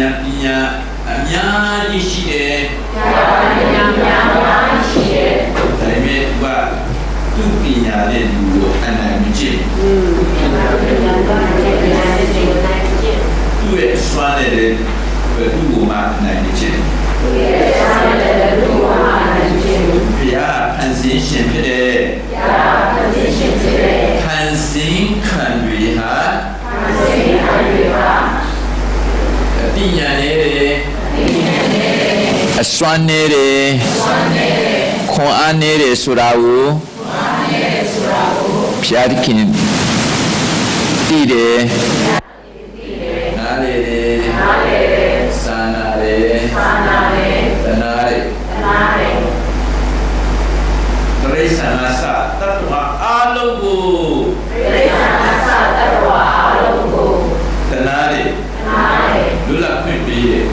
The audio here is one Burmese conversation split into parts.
များကြီးရှိတယ်ဒါပေမဲ့ကသူ့ပညာနဲ့လူကိုအနိုင်မကျင့်သူ့ရဲ့စွမ်းနဲ့လည်းသူ့ကိုမှအနိုင်မကျင့်ဘုရားဖန်ဆင်းရှင်ဖြစ်တယ်ဖန်ဆင်းခံတွေဟာပညာနဲ့အစွမ်းနဲ့ခွန်အားနဲ့ဆိုတာကိုဘုရားသခင်သိတယ်နားလေတယ်စာနာတယ်တနာတယ်တရိစ္ဆာန်အစတတ္တဝါအားလုံးကိုတနာတယ်လူလာခွင့်ပေးတယ်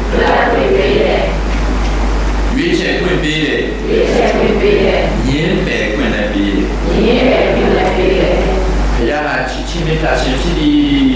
ရွေးချယ်ခွင့်ပေးတယ်ရင်းပယ်ခွင့်လည်းပေးတယ်ဘုရားဟာချစ်ချင်းမေတ္တာရှင်ဖြစ်သည်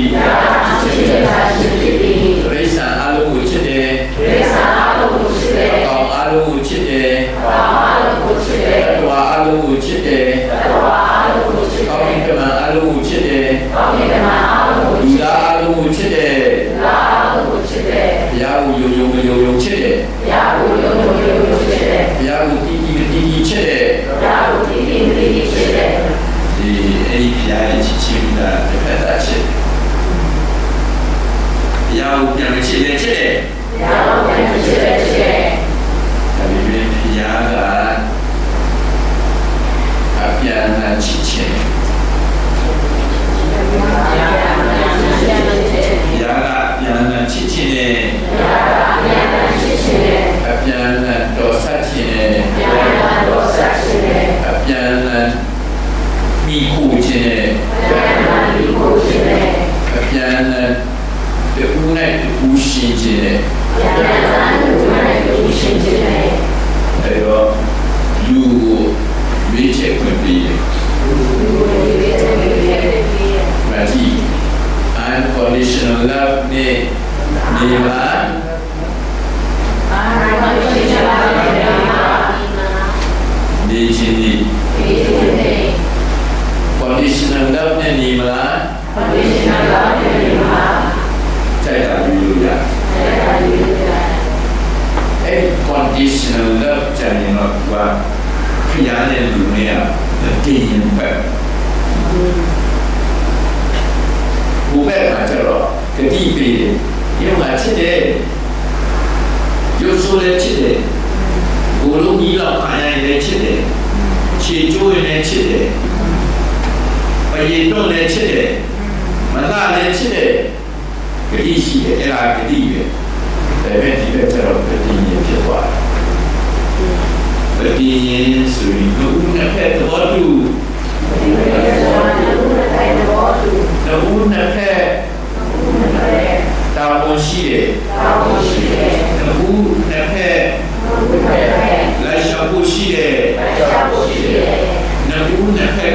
တရိစ္ဆာန်အားလုံးကိုချစ်တယ်အကောင်အားလုံးကိုချစ်တယ်တတ္တဝါအားလုံးကိုချစ်တယ်ကောင်းကင်တမန်အားလုံးကိုချစ်တယ်လူသားအားလုံးကိုချစ်တယ်ဘုရားကိုယုံချစ်တယ်ဘုရားကိုတီးချစ်တယ်ဒီအဲ့ဒီဘုရားရဲ့ချစ်ခြင်းကတစ်ဖက်သားချစ်ဘုရားကိုပြန်ချစ်တယ်ဒါပေမဲ့ဘုရားကအပြန်အလှန်ချစ်ခြင်းဘုရားကပြန်အလှန်ချစ်ခြင်းနဲ့အပြန်အလှန်တော်ဆက်ခြင်းနဲ့အပြန်အလှန်မိခိုးခြင်းနဲ့အပြန်အလှန်တူနဲ့တူရှင်ခြင်းနဲ့အဲ့တော့လူကိုရွေးချယ်ခွင့်ပေးတယ်မာကြီး unconditional love နဲ့နေပါနေခြင်းဒီ conditional love နဲ့နေမလားတိုက်တာလို့ရအဲ့ conditional love ကြရင်တော့ကဖျားတဲ့လူတွေကတည်ရင်ပဲဘုရားကကျတော့ဂတိပေးတယ်ဒီမှာချစ်တယ်ရုပ်ဆိုးလည်းချစ်တယ်ဘိုးလုံးကြီးလောက်ခံရရင်လည်းချစ်တယ်ခြေကျိုးရင်လည်းချစ်တယ်ပရိတ်တော့လည်းချစ်တယ်မသာလည်းချစ်တယ်ဂတိရှိတယ်အဲ့ဒါဂတိပဲဒါပေမဲ့ဒီဘက်ကျတော့ဂတိရင်ဖြစ်သွားတယ်ဂတိရင်ဆိုရင်ဘုရားဖက်တော်တူနှစ်ဖက်တာဝန်ရှိတယ်နှစ်ဖက်လိုက်ရှာဖို့ရှိတယ်နှစ်ဖက်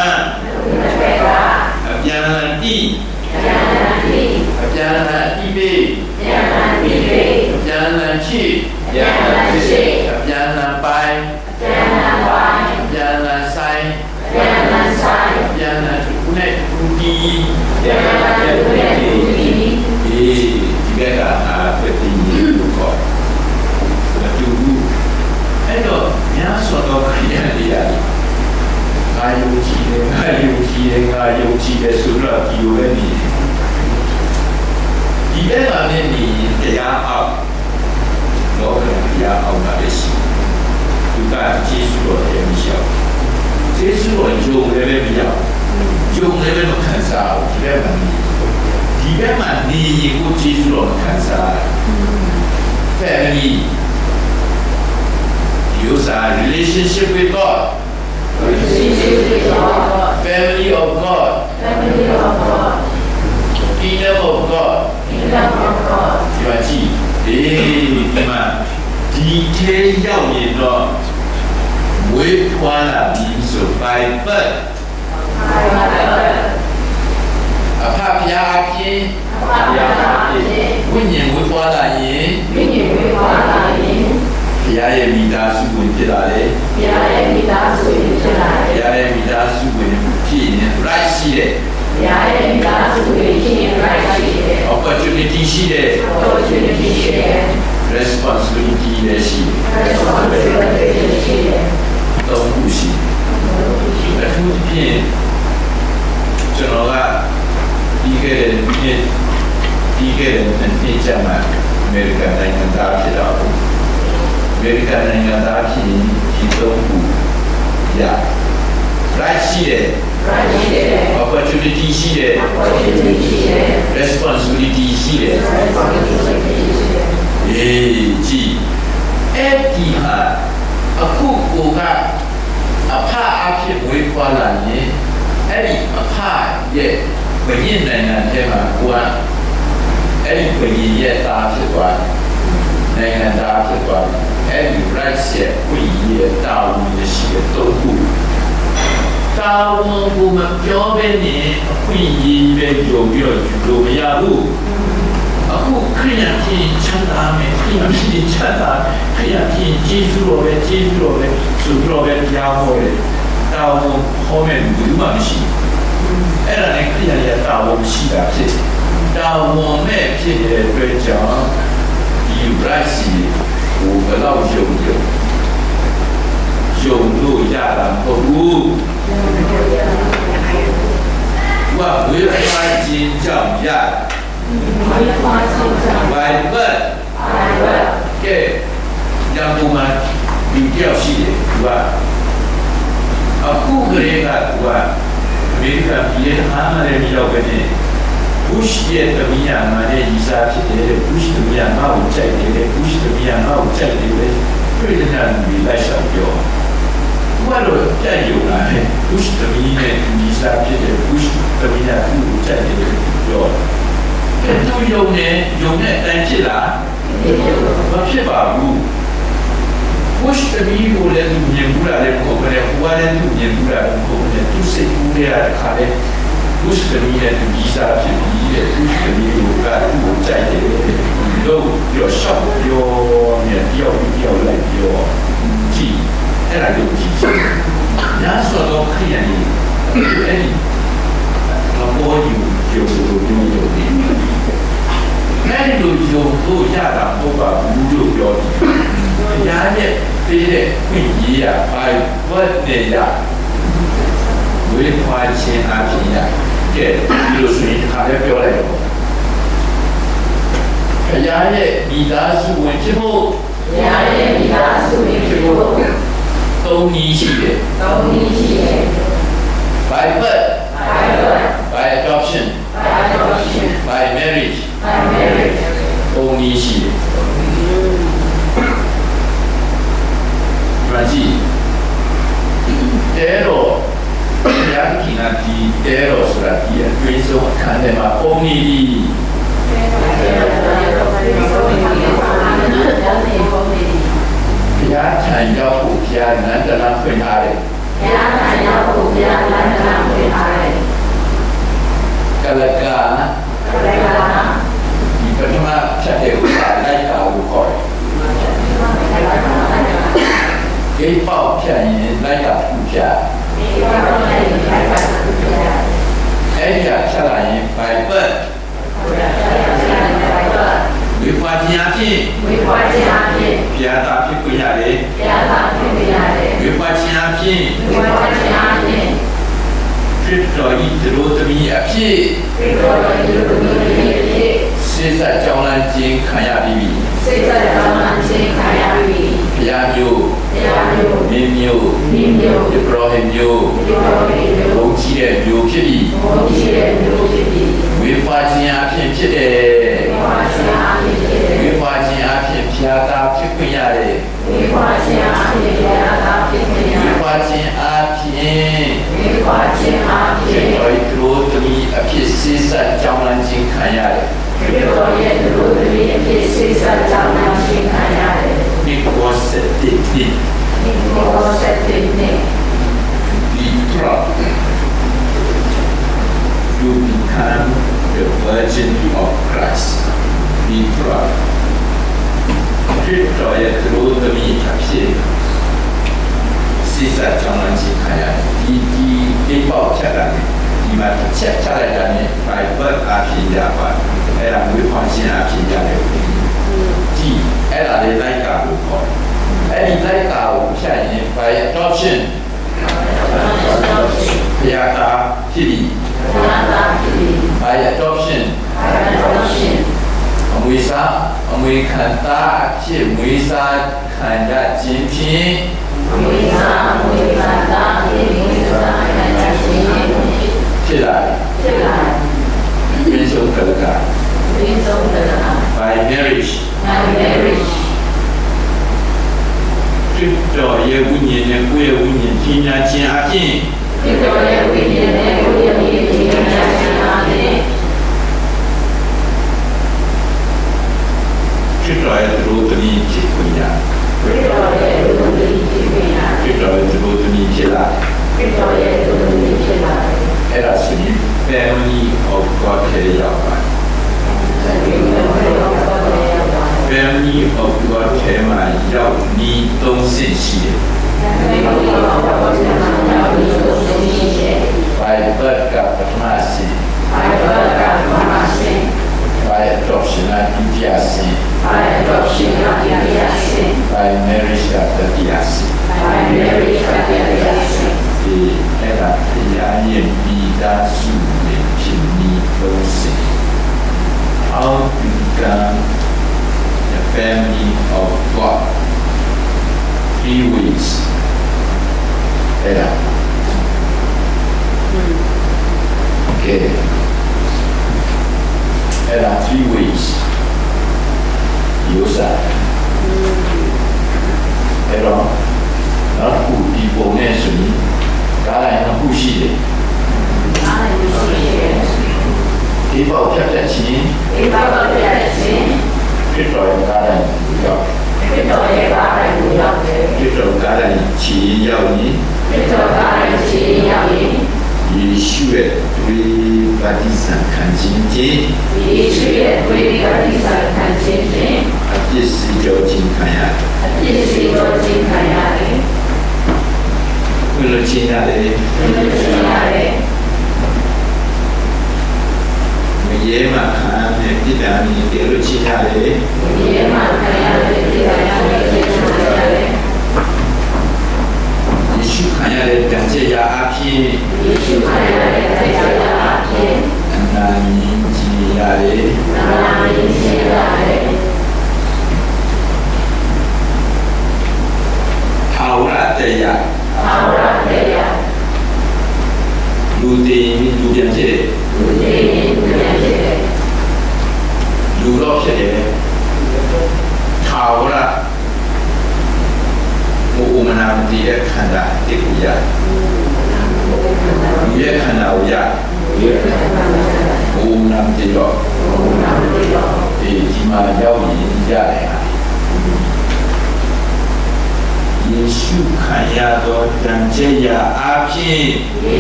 ကအပြန်အလှန်တိအပြန်အလှန်တိပေးအပြန်အလှန်ချစ်အပြန်အလှန်ပိုင်အပြန်အလှန်ဆိုင်အပြန်အလှန်ခုနဲ့ခုတီဒီဘက်ကဖက်တင်လို့ခေါ်တယ်တူအဲ့တော့များစွာသောခရီးရည်ရတယ်ငါယုံကြည်တယ်ဆိုတော့ဒီလိုပဲနေဒီဘက်မှာနေတရားအောင်လောကတရားအောင်ပါလေရှိသူကကျေးဇူးတော်တယ်မရှောက်ကျေးဇူးတော်ယုံလည်းမရောက်ယုံလည်းမခံစားဘူးဒီဘက်မှာနေရင်ကိုကျေးဇူးတော်ခံစား family use a relationship with God family of God kingdom of God ဒီမှာကြည့်ဒီမှာဒီထဲရောက်ရင်တော့ဝေးထွားလာပြီးဆို by birth အဖဖျားအပြင်းဝိညာဉ်ဝိပွားလာရင်ဘုရားရဲ့မိသားစုဝင်ဖြစ်လာတယ်ဘုရားရဲ့မိသားစုဝင်ဖြစ်ရင် right ရှိတယ်ဘုရားရဲ့မိသားစုဝင်ဖြစ်ရင် right ရှိတယ် opportunity ရှိတယ် responsibility လည်းရှိတယ်တော့ခုရှိတယ်အခုပြင်ကျွန်တော်ကပြီးခဲ့တဲ့နေ့ကျမှအမေရိကန်နိုင်ငံသားဖြစ်တော့အမေရိကန်နိုင်ငံသားဖြစ်ရင်ဒီတော့ခုရ right ရှိတယ် opportunity ရှိတယ် responsibility ရှိတယ်ကြည့်အဲ့ဒီဟာအခုကိုကအဖအဖြစ်ဝေးခွာလာရင်အဲ့ဒီအဖရဲ့ဘယင်းနိုင်ငံထဲမှာကိုကအဲ့ဒီဘယင်းရဲ့သားဖြစ်သွားနိုင်ငံသားဖြစ်သွားအဲ့ဒီ right ရဲ့ကိုရဲ့တာဝန်ရှိတဲ့တော့ခုတာဝန်ကိုမပြောဘဲနဲ့အခွင့်အရေးပဲကြုံပြီးတော့ယူလို့မရဘူးအခုခရိယာဖြစ်ချမ်းသာမယ်ခရိယာဖြစ်ချမ်းသာခရိယာဖြစ်ကျေးဇူးတော်ပဲဆိုပြီးတော့ပဲကြားဟောတယ်တာဝန်ဟောမယ်ဘူးမှမရှိအဲ့ဒါနဲ့ခရိယာရဲ့တာဝန်ရှိတာဖြစ်တာဝန်မဲ့ဖြစ်တဲ့အတွက်ကြောင့်ဒီ right ကိုဘယ်တော့ယုံလို့ရတာမဟုတ်ဘူးว่าเวลาจินจับยาไปเปิดแกยังคงมาอยู่เกี่ยวชีวิตว่าคู่เกลียดว่าอเมริกาพิเศษหามาเรียนยาวกันเนี่ยบุชเย่ตัวมีอย่างมาเนี่ยยิสาพิเศษบุชตัวมีอย่างมาอุ่นใจเลยบุชตัวมีอย่างมาอุ่นใจเลยเพื่อจะนั่งมีไล่สาวเดียวว่าเราใจอยู่นะบุชตัวมีเนี่ยยิสาพิเศษบุชตัวมีอย่างผู้อุ่นใจเลยเดียวแต่ตัวโยมเนี่ยแต่ที่ละมันเชื่อบ่าวบุชตัวมีโมเลตุมีบุระเลยโมเกลหัวเลยตุมีบุระโมเกลตุเสกบุระขาเลยบุชตัวมีเนี่ยยิสาพิเศษบุชตัวมีโมกะผู้อุ่นใจเลยเราเดี๋ยวชอบเดี๋ยวเนี่ยเดี๋ยวไล่เดี๋ยวจีအဲ့ဒါကိုကြည့်။ညာဆိုတော့ခရီးရည်အဲ့ဒီဘောယူကျုပ်တို့ဒီလိုဒီ။အဲ့ဒီလိုကျုပ်တို့ရတာပေါ့ပါဘူးလို့ပြောတယ်။ညာရဲ့ပေးတဲ့ခွင့်ကြီးရပါဘတ်နေရဝေခွာခြင်းအပြင်ရကဲဒီလိုဆိုရင်ခါလေးပြောလိုက်တော့ဘုရားရဲ့မိသားစုဝင်ဖြစ်ဖို့သုံးနည်းရှိတယ် by birth by adoption by marriage သုံးနည်းရှိတယ်ကြည့်တဲတော့ဘုရားခင်ကဒီတဲတော့ဆိုတာဒီအကျွေးဆုံးအခန်းထဲမှာပုံနေပြီဘုရားထံရောက်ဖို့ဘုရားနန္ဒနာဖွင့်ထားတယ်ကလကာဒီပထမဖြတ်တဲ့ဥစ္စာလိုက်တာကိုခေါ်တယ်ဒီပေါက်ဖြတ်ရင်လိုက်တာဖြတ်အဲ့ဒီဖြတ်လာရင်ဘိုင်ပတ်ဝိပါဒနာဖြင့်ဘုရားသာဖြစ်ခွင့်ရတယ်ဝိပါဒနာဖြင့်ဖြစ်တော်ဤသူတို့သမီးအဖြစ်စိတ်ဆက်ကြောင်းလန်းခြင်းခံရပြီဘုရားမျိုးမင်းမျိုးယေဘရဟိမျိုးဘုံကြီးတဲ့မျိုးဖြစ်ပြီဝိပါဒနာဖြင့်ဖြစ်တယ်ဝိပါဒနာဖြင့်ဘုရားသာဖြစ်ခွင့်ရတယ်ဝိပါဒနာဖြင့်တော်သူတို့သမီးအဖြစ်စိတ်ဆက်ကြောင်းလန်းခြင်းခံရတယ်ဒီကောဆက်တစ်ဒီtrap you become the virgin of 最早也是罗德米他写，实在将来去看呀，第报下来的，你们下来的呢，百分阿平家吧，哎啦，会放心阿平家的，即哎啦的来家不好，哎你来家有下年by adoption， 呀家这里by adoption。为啥？为看大，是为啥看家精品？为啥？为看大，是为啥看家精品？起来，分手得了，by marriage， 最早也5年的，5年5年，今年进阿进。最早也5年的，5年今年进阿进。最早也是罗德尼结婚呀，最早也是罗德尼结啦，哎啦，属于 family of God 的要法 ，family of God 的嘛要你都信息的，by birth กับปัทมาสีby adoption และวิทยาสี by marriage กับวิทยาสีที่ให้เราพยายามมีด้านสู่ในพิมพ์นี้都是 how to become the family of God 3 ways ให้เราokay ให้เรา3 ways 有啥？哎咯，那古地方呢属于，家来那呼吸的，地方贴贴钱，最早的家来不要，最早家来钱要你，以学对巴蒂山看今天，这是叫金看呀，为了钱呀嘞，也嘛看呢，这边你给了钱呀嘞，你去看呀嘞，感谢呀阿皮，那你几呀嘞？好啦，对呀。路边去。路落去的。好啦。我们那边也看到这个呀。也看到呀。我们那边有。起码要你家来啊。耶稣看呀多感谢呀阿平，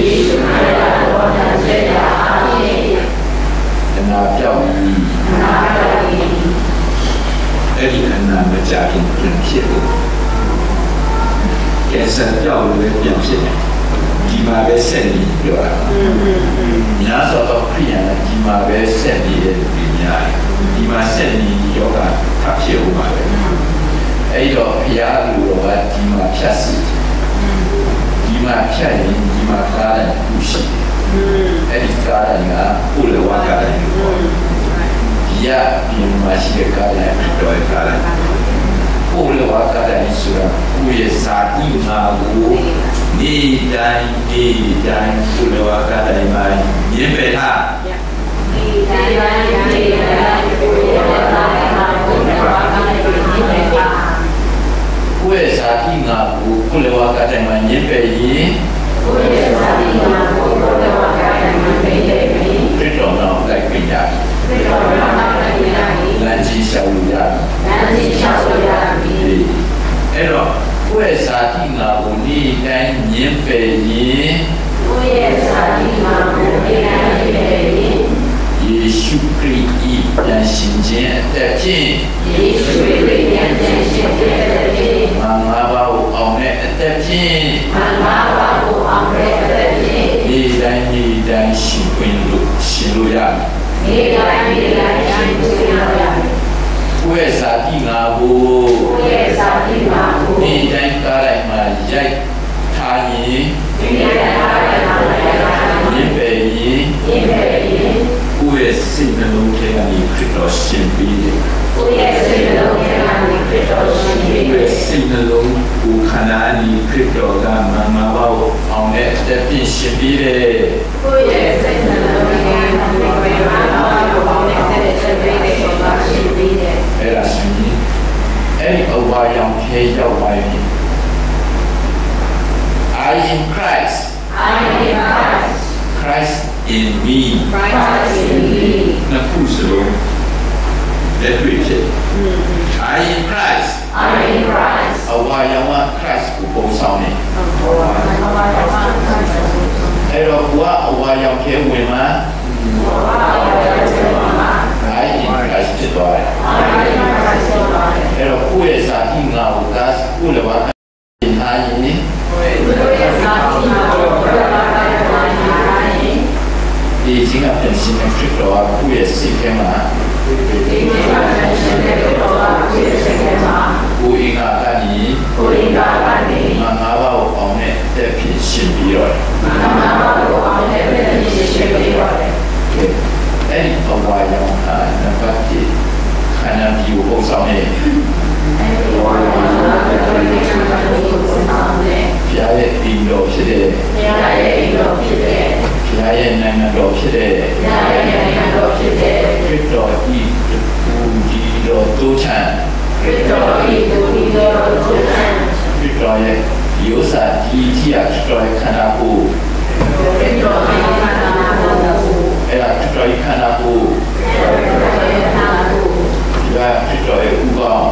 那教育，那里很难的家庭表现，天生教育的表现，起码在生理对吧？你那时候到培养，起码在生理的培养，起码生理有个他学不嘛的。哎咯，偏路的话，起码偏死，起码偏人，起码家人不是，哎，家人啊，不能话家人有，偏嘛是个家人，对家人，不能话家人是啦，不也杀敌嘛我，你单，不能话家人嘛，免费他。为啥听啊？不能话家人嘛，免费的。最重要来培养，南极小路呀。哎咯，为啥听啊？你来免费的。耶稣基督让心间得见。 လို့ရနေတိုင်းနေတိုင်းရှင်းလို့ရတယ်ကိုယ့်ရဲ့ဇာတိငါကိုကိုယ့်ရဲ့ဇာတိငါကိုဒီတိုင်းကားတိုင်းမှာရိုက်ထားရင်ဒီတိုင်းကားတိုင်းမှာရိုက်ထားရင်ပဲရင်ကိုယ့်ရဲ့စိတ်နှလုံးထဲကနေခရစ်တော်ရှင်ပြီးတယ်ကိုယ့်ရဲ့စိတ်နှလုံးထဲကနေခရစ်တော်ရှင်ပြီးတယ်ကိုယ့်ရဲ့စိတ်နှလုံးကိုခန္ဓာအနေခရစ်တော်ကမမဘောက်အောင်နဲ့အသက်ပြင်ရှင်ပြီးတယ်ကိုယ့်ရဲ့စိတ်နှလုံးထဲကနေခရစ်တော်ကမမဘောက်အောင်နဲ့အသက်ရှင်ပြီးတယ်ဆိုတာရှင်ပြီးတယ်အဲ့ဒါရှင်ပြီးအဲ့ဒီအဝါရောင်ခဲရောက်ပါပြီI in Christ Christ in meနှစ်ခုစလုံးလက်တွေ့ဖြစ်I in Christ အဝါရောင်က Christ ကိုပုံဆောင်နေအဲ့တော့ဘုရားအဝါရောင်ခဲဝင်မှာI in Christ ဖြစ်သွားတယ်အဲ့တော့ကိုယ့်ရဲ့ဇာတိငါကိုဒါကိုလည်းပါထားရင်ဒီချင်းကပြန်ရှင်းတဲ့ခရစ်တော်ကကိုယ့်ရဲ့စိတ်ထဲမှာကိုယ်အင်္ဂါကနေငါငါးပါးကိုအောင်နဲ့တက်ဖြစ်ရှင်းပြီးတော့အဲ့ဒီအဝါရောင်ဟာနံပါတ်1ခန္ဓာကြီးကိုပုံဆောင်နေဘုရားရဲ့အိမ်တော်ဖြစ်တဲ့ဘုရားရဲ့နိုင်ငံတော်ဖြစ်တဲ့ခရစ်တော်ဤဘူကြီးတော်တိုးချမ်းခရစ်တော်ရဲ့ယောစာကြီးကြီးခရစ်တော်ရဲ့ခန္ဓာကိုယ်အဲ့ဒါခရစ်တော်ရဲ့ခန္ဓာကိုယ်ဒါခရစ်တော်ရဲ့ဥကောင်း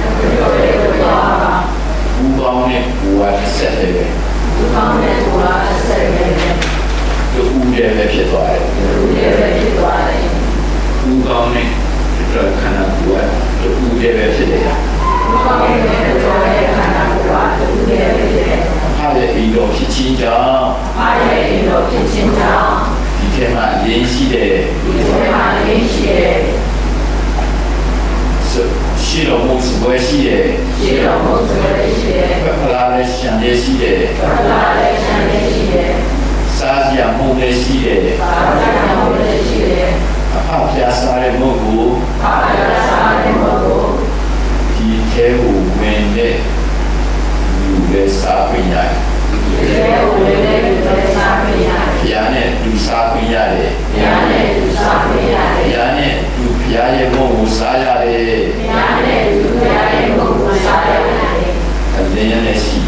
နဲ့ဘူဝါဆက်တယ်ဥကောင်းနဲ့ဘူဝါဆက်တယ်ဒီဦးရဲ့ပဲဖြစ်သွားတယ်ဥကောင်းနဲ့ခရစ်တော်ခန္ဓာကိုယ်ကဒီဦးရဲ့ပဲဖြစ်တယ်ဟာရဲ့အိမ်တော်ဖြစ်ခြင်းကြောင့်ဒီထဲမှာရင်းရှိတယ်ရှိတော်မူစပွဲရှိတယ်ဖလားလည်းရှံလည်းရှိတယ်စားစရာမုံလည်းရှိတယ်အဖပြားစားတဲ့မုံကိုဒီထဲကိုဝင်တဲ့လူလည်းစားပြရတယ်ဘုရားနဲ့သူစားပြရတယ်ဘုရားနဲ့သူဘုရားရဲ့မုံကိုစားရတယ်အလင်းနဲ့ရှိ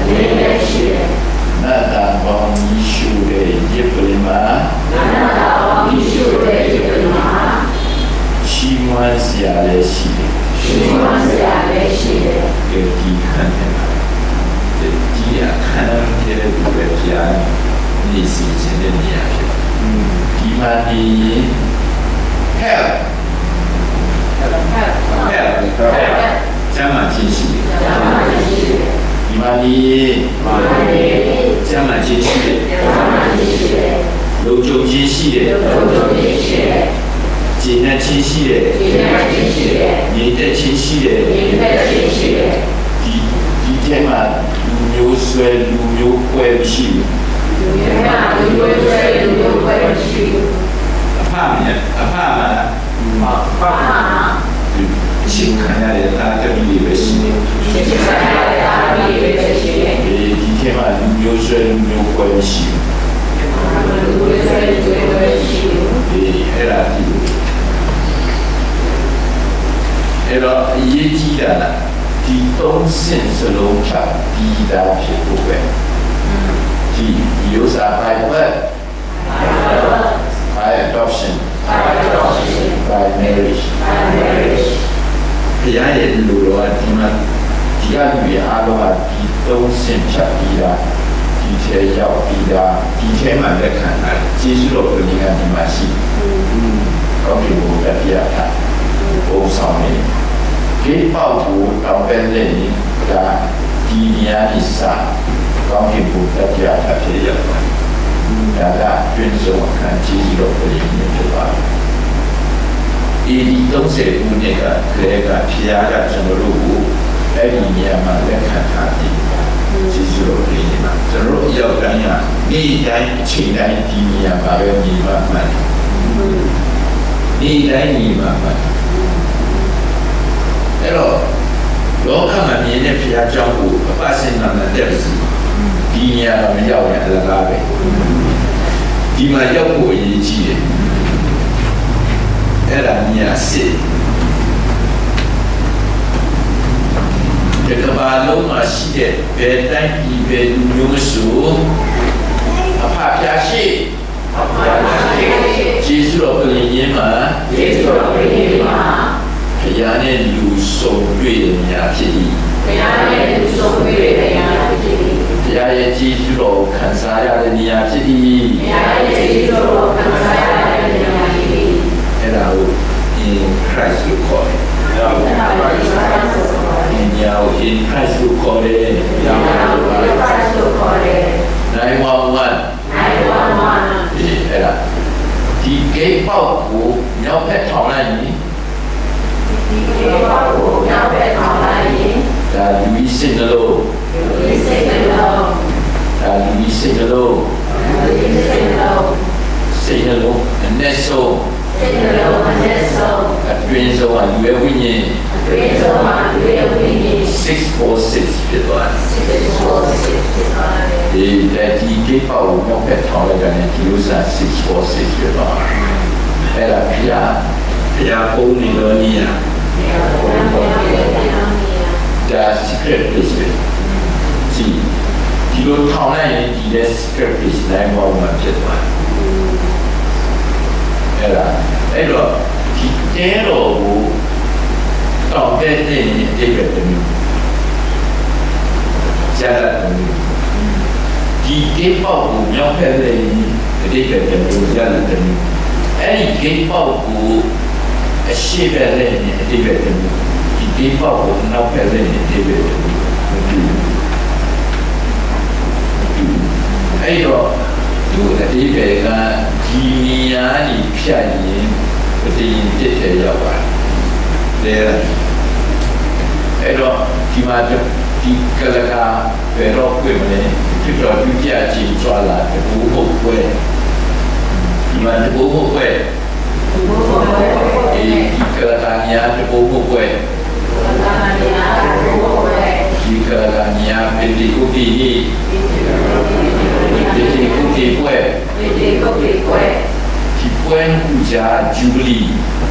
နတ်တာပေါင်းကြီးရှုတဲ့ယေပလီမာချီးမွမ်းစရာလည်းရှိတယ်ဒီခံတယ်ဒီအခမ်းအနားရဲ့ဒီပဲပြားနေစီခြင်းတဲ့နေရာဖြစ်ဒီမှာဒီ help ကျမ်းမာခြင်းရှိတယ်ဒီမှာဒီကျမ်းမာခြင်းရှိတယ်လုံခြုံခြင်းရှိတယ်ကျင့်တဲ့ခြင်းရှိတယ်နေတဲ့ခြင်းရှိတယ်ဒီထဲမှာလူမျိုးဆွဲလူမျိုးပွဲမရှိဘူးအဖချစ်ခံရတဲ့တာတမီးပဲရှိတယ်ဒီထဲမှာလူမျိုးဆွဲလူမျိုးပွဲမရှိဘူးအဲ့တော့အရေးကြီးတာဒီသုံးဆင့်စလုံးဖြတ်ပြီးသားဖြစ်ဖို့ပဲဒီယောစာ by birth by adoption by marriage ဘုရားရဲ့လူတော်ဒီမှာဒီကလူရဲ့အားလုံးကဒီသုံးဆင့်ဖြတ်ပြီးသားဒီထဲရောက်ပြီးသားဒီထဲမှာလက်ခံတာကျေးဇူးတော်ဘုရားဒီမှာရှိကောင်းကင်ဘုရားပြတာပုံဆောင်နေဒီပေါက်ကိုတောင်းပန်နေဒါဒီနေရာအစားကောင်းကင်ဘုရားပြတာဖြစ်ရပါတယ်ဒါကတွင်ဆုံးအခန်းကြီးတော်ဘုရားမြတ်ဖြစ်ပါတယ်ဒီ30ခုနှစ်ကခေကဖျားကကျွန်တော်တို့ကိုအဲ့ဒီနေရာမှာလက်ခံထားတယ်ကျေးဇူးတော်ဘုရားမှာကျွန်တော်တို့ရောက်တိုင်းကနေ့တိုင်းအချိန်တိုင်းဒီနေရာမှာပဲညီမမှန်နေ့တိုင်းညီမမှန်အဲ့တော့လောကမှာမြင်တဲ့ဘုရားကျောင်းကိုအပတ်စဉ်မှန်တဲ့ဒီနေရာမှာရောက်ရင်အလကားပဲဒီမှာရောက်ဖို့အရေးကြီးတယ်အဲ့ဒါနေရာစစ်ဒီကဘာလုံးမှာရှိတဲ့ဘယ်တိုင်းပြည်ဘယ်လူမျိုးမဆိုအဖဖျားရှိကျေးဇူးတော်ဘုရားမှာကျေးဇူးတော်ဘုရားမှာဘုရားနဲ့လူဆုံးတွေ့တဲ့နေရာဖြစ်သည်ဘုရားနဲ့လူဆုံးတွေ့တဲ့နေရာဖြစ်သည်ဘုရားရဲ့ကျေးဇူးတော်ခံစားရတဲ့နေရာဖြစ်သည်ဘုရားရဲ့ကျေးဇူးတော်ခံစားရတဲ့နေရာဖြစ်သည်အဲ့ဒါကို in Christ ကိုခေါ်တယ်in Christ ကိုခေါ်တယ်911အဲ့ဒါဒီဂိတ်ပေါက်ကိုမြောက်ဘက်ထောင်လိုက်ရင်ဒါလူကြီးစိတ်နှလုံးအနည်းဆုံးအတွင်းဆုံးကလူရဲ့ဝိညာဉ်646ဖြစ်သွားတယ်ဒီဂိတ်ပေါက်ကိုမြောက်ဘက်ထောင်လိုက်တဲ့ဒီဥစ္စာ646ဖြစ်သွားတယ်အဲ့ဒါဘုရားပုံနေတော်နေရဒါ secret place ဒီလိုထောင်လိုက်ရင်ဒီ secret place နိုင်ပေါ်မှာဖြစ်သွားအဲ့တော့ဒီတဲတော်ကိုတောင်းတဲ့နေအိပ်ပဲတမျိုးကျန်တဲ့ဒီဂိတ်ပေါက်ကိုမြောက်ဖက်လေအိပ်ပဲတမျိုးကျန်တဲ့မျိုးအဲ့ဒီဂိတ်ပေါက်ကိုအရှိပဲလေအိပ်ပဲတမျိုးဒီဂိတ်ပေါက်ကိုနောက်ဖက်လေအိပ်ပဲတမျိုးအဲ့တော့သူအတိတ်ကဒီနေရာကြီးဖြတ်ရင်ပတိရင်တစ်ထဲရောက်ပါတယ်အဲ့တော့ဒီမှာဒီကလကာဘယ်တော့ပြမလဲဖြစ်တော့ပြကြချင်းကြွာလာတဘူဟုတ်ပွဲဒီမှာတဘူဟုတ်ပွဲဒီကလကာညာတဘူဟုတ်ပွဲဒီကလကာညာပတိကုတိဒီပွဲဒီပွဲကူကြဂျူဘလီ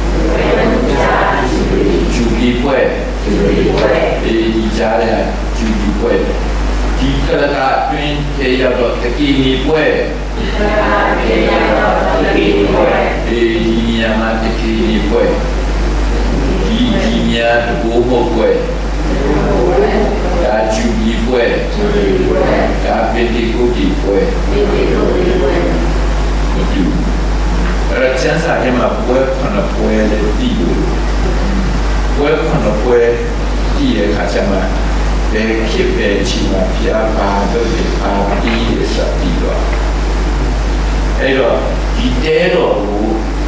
ပွဲဒီကြားတဲ့ဂျူဘလီပွဲဒီကလကတွင်ထေရတော့တကီနီပွဲဒီညမှာတကီနီပွဲဒီညတဘောဘောပွဲဒါဂျူဘလီပွဲဒါပတိကုတိပွဲအဲ့ဒါကျန်စာထဲမှာပွဲခဏပွဲလေးတည်လို့ပွဲခဏပွဲတည်ရခါကျမှဘယ်ဖြစ်ပဲချီမှာဖျားပါတော့ဒီပါတီးရစပြီးတော့အဲ့တော့ဒီတဲတော်ကို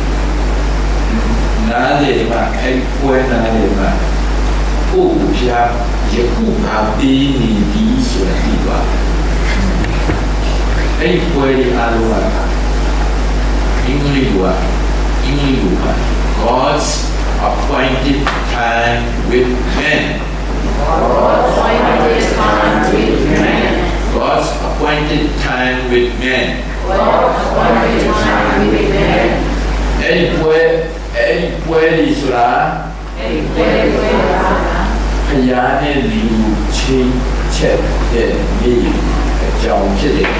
နားလေမှာအဲ့ပွဲနားလေမှာကိုယ်ဖျားယခုပါတီးနေဒီဆိုတာပြီးသွားအဲ့ပွဲအားလုံးကGod's appointed time with men. God's appointed time with men. Any poe di sura. Kaya ni lu chi chet de ni chong chit de.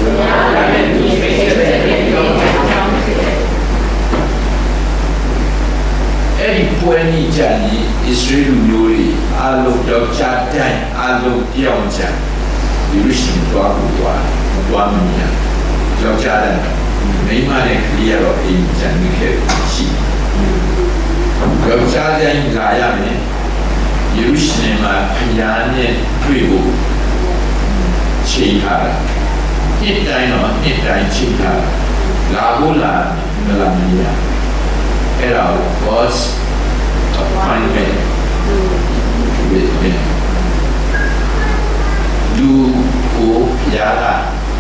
အဲ့ဒီပွဲနေကြရင်ဣသရေလမျိုးတွေအလုံးတော့ချတိုင်းအလုံးပြောင်းချဒီလိုရှိတော့ဘာမမြင်ကြောက်ကြတယ်မိမနဲ့ကလေးရောအိမ်ချန်နေခဲ့ရှိကြောက်ကြတိုင်းလာရမယ်ယေရုရှလင်မှာဖျားနဲ့တွေ့ဖို့ချိန်ထားတာနှစ်တိုင်းတော့နှစ်တိုင်းချိန်ထားလာဘူးလားမလာမရအဲ့ဒါ God's appointment with me လူကိုဖျားတာ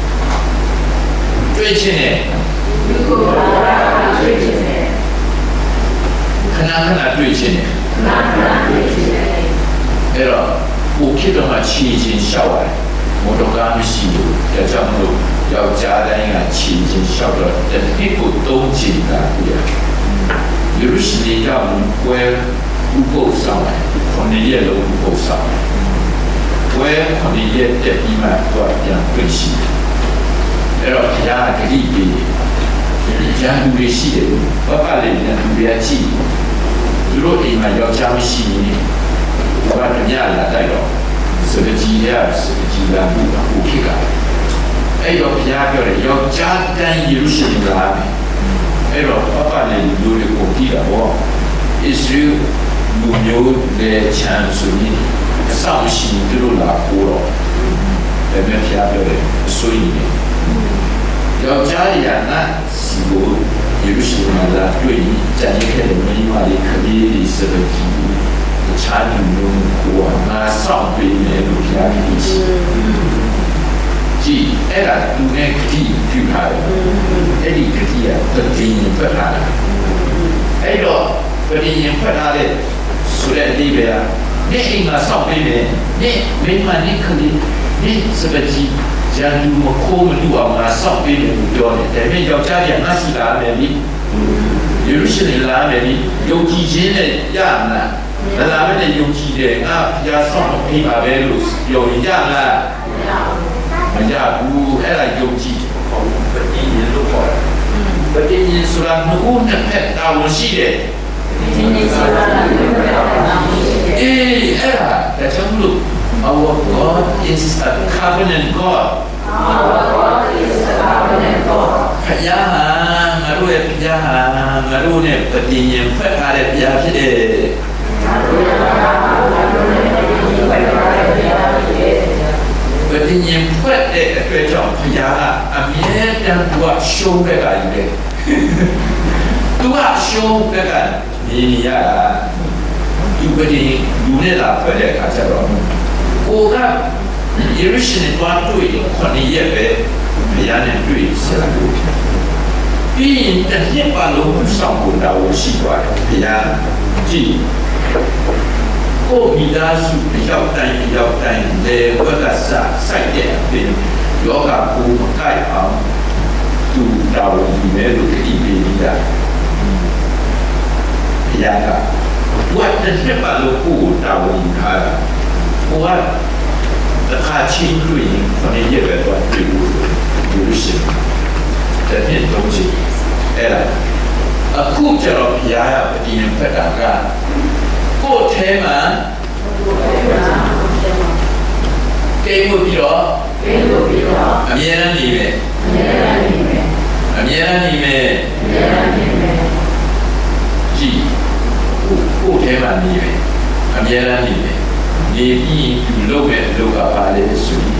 တွေ့ချင်းနဲ့လူကိုဖျားတာတွေ့ချင်းနဲ့ခဏခဏတွေ့ချင်းနဲ့ခဏခဏတွေ့ချင်းနဲ့အဲ့တော့ကိုคิดတော့မှချီချင်းရှောက်ရတယ်မော်တော်ကားမရှိဘူးဒါကြောင့်မလို့ယောက်ျားတိုင်းကချီချင်းရှောက်တော့တစ်နှစ်ကို3ချိန်တာပြရယေရုရှလင်ရောက်ဝဲဥပုသ်ဆောင်တယ်9ရက်လုံးဥပုသ်ဆောင်တယ်ဝဲ9ရက်တက်ပြီးမှတော့ပြန်တွေ့ရှိတယ်အဲ့တော့ဘုရားဂရိပေးရန်သူတွေရှိတယ်ဘပလေးရန်သူတွေကကြည့်သူတို့အိမ်မှာယောက်ျားမရှိရင်ဘာတညလာတိုက်တော့စကကြီးရစကကြီးလာမှုကိုဖြစ်တာအဲ့တော့ဘုရားပြောတယ်ယောက်ျားတိုင်းယေရုရှလင်လာမယ်အဲ့တော့ပပလည်းလူတွေကိုကြည့်တာပေါ့ဣသရေလလူမျိုးတွေချမ်းဆိုရင်အဆောင်ရှိသူတို့လာပို့တော့ဒါပေမဲ့ဘုရားပြောတယ်အစိုးရနေယောက်ျားရနာစီကိုယေရုရှလင်လာတွေ့ရင်ကြံရခဲ့တဲ့မိန်းမလေးခလေးတွေစတဲ့ကြီးချားလူမျိုးကိုငါစောင့်ပေးမယ်လို့ဘုရားကြီးရှိကြည့်အဲ့ဒါသူနဲ့ခတိပြုထားတယ်အဲ့ဒီခတိကတတိယဖတ်ထားတယ်အဲ့တော့တတိယဖတ်ထားတဲ့ဆိုတဲ့အဓိပ္ပာယ်နဲ့အိမ်မှာစောင့်ပေးမယ်နဲ့မိမနဲ့ခလေးနဲ့စပကြီးဂျန်လူမခိုးမလူအောင်ငါစောင့်ပေးမယ်လို့ပြောတယ်ဒါပေမဲ့ယောက်ျားကြီးငါစီလာမယ်ဒီယေရုရှလင်လာမယ်ဒီယုံကြည်ခြင်းနဲ့ရမလားဒါလာမဲ့ယုံကြည်တယ်ငါဘုရားဆောင်ဖိပါပဲလို့ပြောရင်ရမလားမရဘူးအဲ့ဒါယုံကြည်ပฏิဉ္စလို့ခေါ်တယ်ပฏิဉ္စဆိုတာငုံနဲ့ဖက်တာဝန်ရှိတယ်ပฏิဉ္စဆိုတာငုံနဲ့ဖက်တာဝန်ရှိတယ်အေးအဲ့ဒါဒါကြောင့်လို့ Our God is a covenant God Our God is a covenant God ဘုရားဟာငါတို့ရဲ့ဘုရားဟာငါတို့နဲ့ပฏิဉ္စဖက်ထားတဲ့ဘုရားဖြစ်တယ်ပฏิဉ္စဖက်တဲ့အတွက်ကြောင့်ဘုရားကအမြဲတမ်းသူကရှုံးခဲ့တာကြီးလေသူကရှုံးခဲ့တာနေရတာသူပฏิလူနဲ့လာဖက်တဲ့အခါကျတော့ကိုကယေရုရှလင်သွားတွေ့9ရက်ပဲဘုရားနဲ့တွေ့ဆက်လာလို့ပြီးရင်တစ်နှစ်ပါလုံးဆောင်ဖို့တာဝန်ရှိသွားတယ်ဘုရားကြည့်ကိုမိသားစုရောက်တိုင်းလေဘက်ကစိုက်တဲ့အပြင်ယောဂကိုမကိုက်အောင်သူတာဝန်ယူမယ်လို့ကြည့်ပြီးတာဘုရားကဝတ်တဲ့နှစ်ပါလုံးကိုတာဝန်ယူထားတာဟိုကတခါချင်းတွေ့ရင်9ရက်ပဲတော့တွေ့လို့ယူရှင်တဲ့နှစ်တော့ကြည့်အဲ့ဒါအခုကျတော့ဘုရားကပฏิဉ္စဖက်တာကကိုယ်ထဲမှာကိမှုပြီးတော့အမြဲတမ်းနေမယ်ကြည့်ကိုယ်ထဲမှာနေမယ်အမြဲတမ်းနေမယ်နေပြီးသူလုပ်မဲ့အလုပ်ကပါလေဆိုရင်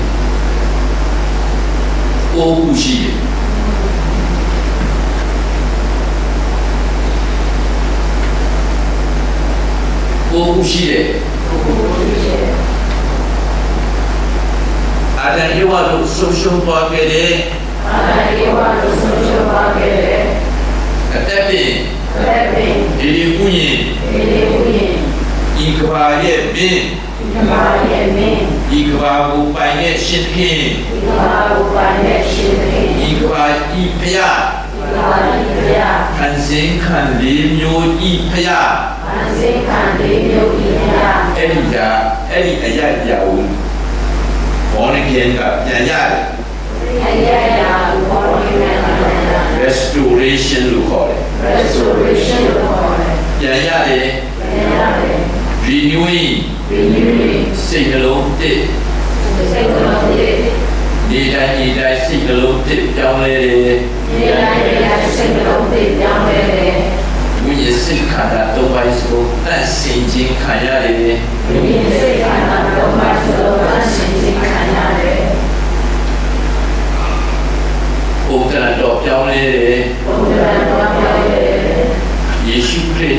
ကိုယ်ခုရှိတယ်ကိုယ်ရှိတယ်အာဒံယေဝတို့ဆုံးရှုံးသွားခဲ့တယ်အသက်ပင်ဒီကုညင်ဤကဘာရဲ့ပင်ဤကဘာကိုပိုင်တဲ့ရှင်သခင်ဤကဘာဤဖျားခံစဉ်ခံလေးမျိုးဤဖျားအဲ့ဒီအရာကိုဘောနကင်ကပြန်ရတယ် restoration လို့ခေါ်တယ်ပြန်ရတယ် renewing စိတ်နှလုံးသစ်နေတိုင်းစိတ်နှလုံးသစ်ပြောင်းလဲတယ်ဝိညာဉ်စိတ်ခန္ဓာ၃ပါးကိုတန့်စင်ခြင်းခံရတယ်ပြောင်းလဲတယ်ယေရှုခရစ်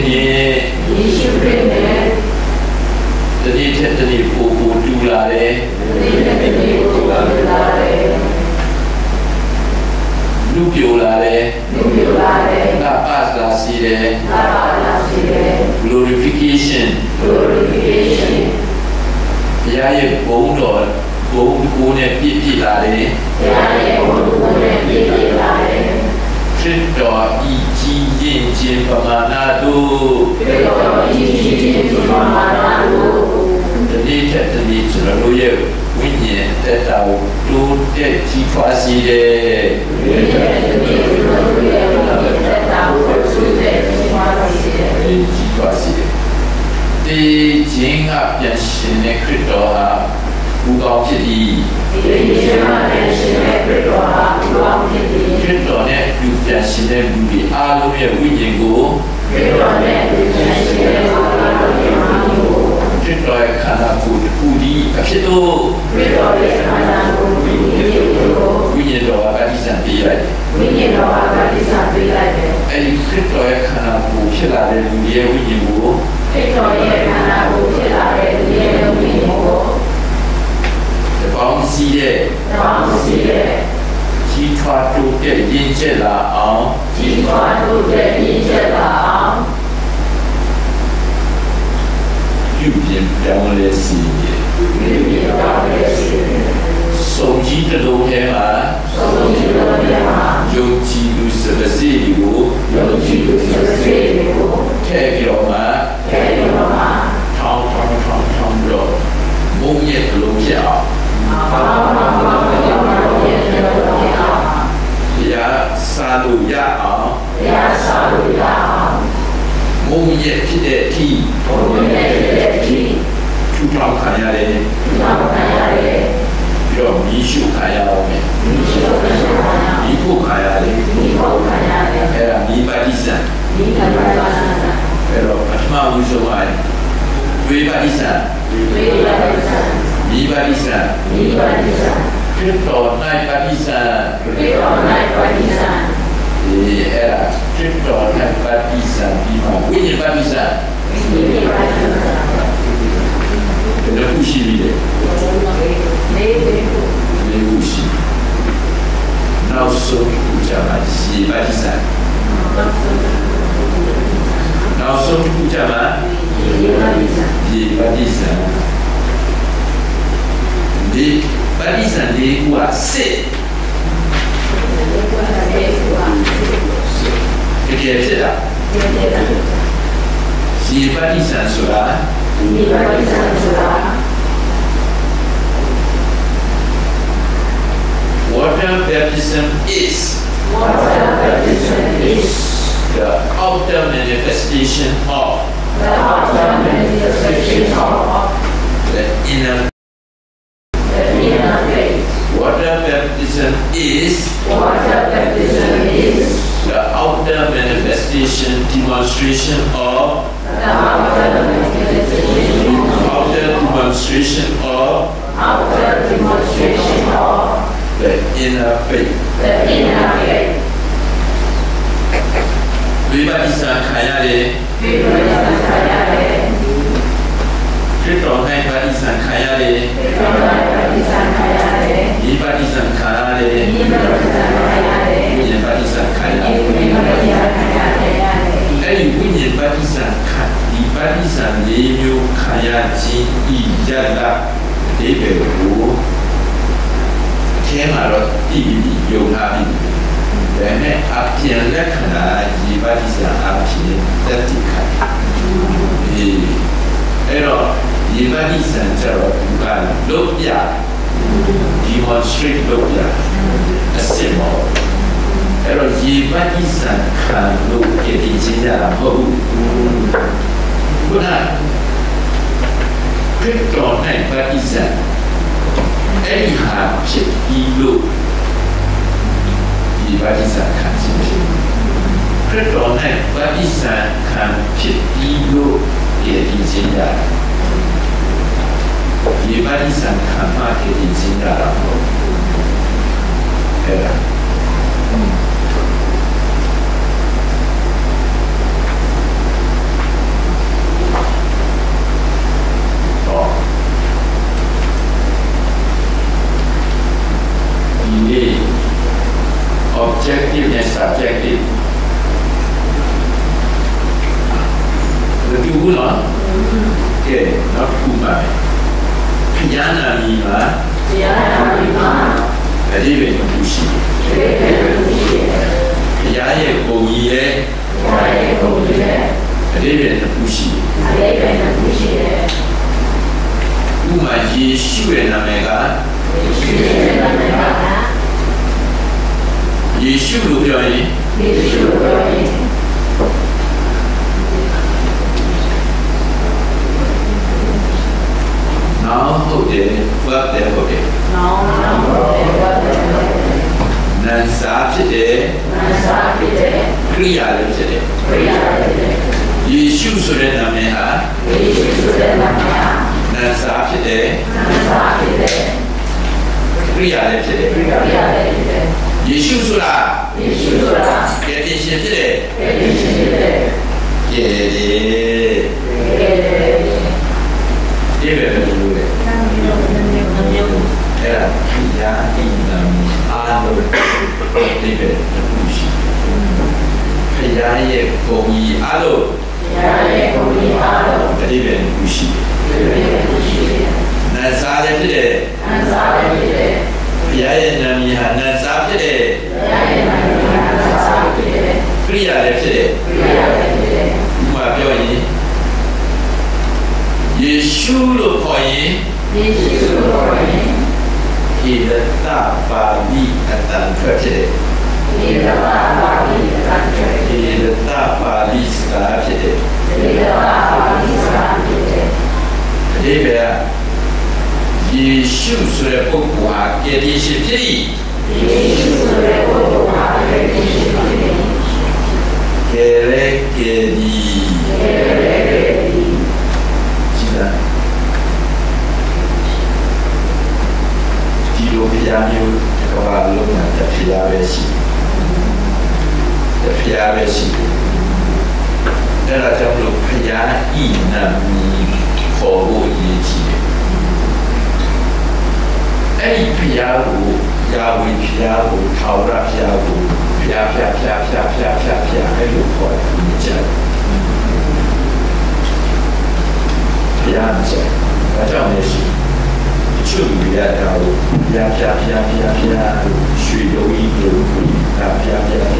နဲ့တတိထက်တတိပိုတူလာတယ်လူပြိုလာတယ်လာပါလာစီတယ် glorification ဘုရားရဲ့ဘုန်းတော်ဘုန်းကိုနဲ့ပြည့်လာတယ်ခရစ်တော်ဤကြီးရင်ခြင်းပမာဏတို့တတိထက်တတိကျွန်တော်တို့ရဲ့ဝိညာဉ်သက်တာကိုတိုးတက်ကြီးထွားစေတယ်ကြီးထွားစေတယ်ဒီခြင်းကပြန်ရှင်တဲ့ခရစ်တော်ဟာဘူကောင်းဖြစ်သည်ခရစ်တော်နဲ့ပြုပြန်ရှင်တဲ့လူတွေအားလုံးရဲ့ဝိညာဉ်ကိုခရစ်တော်ရဲ့ခန္ဓာကိုယ်တစ်ခုဒီအဖြစ်တို့ဝိညာဉ်တော်ကတိစံပေးလိုက်အဲဒီခရစ်တော်ရဲ့ခန္ဓာကိုယ်ဖြစ်လာတဲ့လူရဲ့ဝိညာဉ်ကိုတပေါင်းစည်းတဲ့ကြီးထွားတိုးတက်ရင့်ကျက်လာအောင်ပြုပြင်ပြောင်းလဲစီစုံကြီးတစ်လုံးထဲမှာယုံကြည်သူစပါးစီကိုထည့်ပြီးတော့မှထောင်းတော့မုံရဲ့တစ်လုံးဖြစ်အောင်ဘုရားစားလို့ရအောင်မုံရဲ့ဖြစ်တဲ့အထိထူထောင်ခံရတယ်ပြီးတော့မိရှုခံရအောင်မိဖို့ခံရတယ်အဲ့ဒါမိပါတိစံအဲ့တော့ပထမဦးဆုံးကဝိပါတိစံမိပါတိစံခရစ်တော်၌ပါတိစံအဲ့ဒါခရစ်တော်၌ပါတိစံဒီမှာဝိညာဉ်ပါတိစံဘယ်လိုရှိလဲလေးခုရှိနောက်ဆုံးခုကြမှာရေပါတိစံနောက်ဆုံးခုကြမှာရေပါတိစံဒီပါတိစံလေးခုကစစ်တကယ်ဖြစ်တာရေပါတိစံဆိုတာ Water baptism is the outer manifestation of the inner faith. Water baptism is the outer manifestation, demonstration of the inner faith. Vibadisa khayare. Krito hai badisa khayare. Vibadisa khayare. Vibadisa khayare. Hey, vibadisa khayare. Vibadisa leyo khayaji ijada deberu. ထဲမှာတော့တည်ပြီးယုံထားပြီးဒါနဲ့အပြင်လက္ခဏာဒီပါတိစာအပြင်တက်တိခါဒီအဲ့တော့ဒီပါတိစာကျတော့ဒီကလုပ်ပြ demonstrate လုပ်ပြအစစ်မောအဲ့တော့ဒီပါတိစာခံလို့ကြည်ချင်းကြတာမဟုတ်ဘူးခုနခရစ်တော်နဲ့ပါတိစာအဲ့ဒီဟာဖြစ်ပြီးလို့ဒီပါတိစံခံခြင်းဖြစ်ခရစ်တော်နဲ့ပါတိစံခံဖြစ်ပြီးလို့ဒီခြင်းရတယ်ဒီပါတိစံခံမှဒီခြင်းရတာပေါ့အဲ့ဒါမှာဘုရားနာမည်မှာအတိပ္ပယ်တစ်ခုရှိတယ်ဘုရားရဲ့ပုံကြီးရဲ့အတိပ္ပယ်တစ်ခုရှိတယ်ဥမာယေရှုရဲ့နာမည်ကယေရှုလို့ပြောရင်နောင်ဟုတ်တယ်ဘတ်တယ်ဟုတ်တယ်နန်စာဖြစ်တယ်ခရိယာလည်းဖြစ်တယ်ယေရှုဆိုတဲ့နာမည်ဟာနန်စာဖြစ်တယ်ခရိယာလည်းဖြစ်တယ်ယေရှုဆိုတာကယ်တင်ရှင်ဖြစ်တယ်ကယ်တယ်ဒီပဲလို့လေအဲ့ဒါဘုရားအင်းနာမည်အားလုံးဒီပဲလို့ရှိဘုရားရဲ့ပုံကြီးအားလုံးဒီပဲလို့ရှိနတ်စားလည်းဖြစ်တယ်ဘုရားရဲ့နာမည်ဟာနတ်စားဖြစ်တယ်ခရိယာလည်းဖြစ်တယ်ဥပမာပြောရင်ယေရှုလို့ခေါ်ရင်ဟေရတပါဠိအတန်ထွက်ဖြစ်တယ်ဟေရတပါဠိစကားဖြစ်တယ်ဒီပဲယေရှုဆိုတဲ့ပုဂ္ဂိုလ်ဟာကယ်တင်ရှင်ဖြစ်၏ကယ်ရဲကယ်ဒီဒီလိုဘုရားမျိုးကဘာလို့လဲတဖျားပဲရှိအဲ့ဒါကြောင့်လို့ဘုရားဤနာမည်ခေါ်ဖို့ရည်ကြီးတယ်အဲ့ဒီဘုရားကိုယာဝေဘုရားကိုထာဝရဘုရားကိုဘုရားအဲ့လိုခေါ်တယ်ကြတယ်ဒါကြောင့်လည်းရှိချွတ်ရတာကိုဘုရားရွှေရုံးကြီးလို့ဘုရားလို့ခေါ်တယ်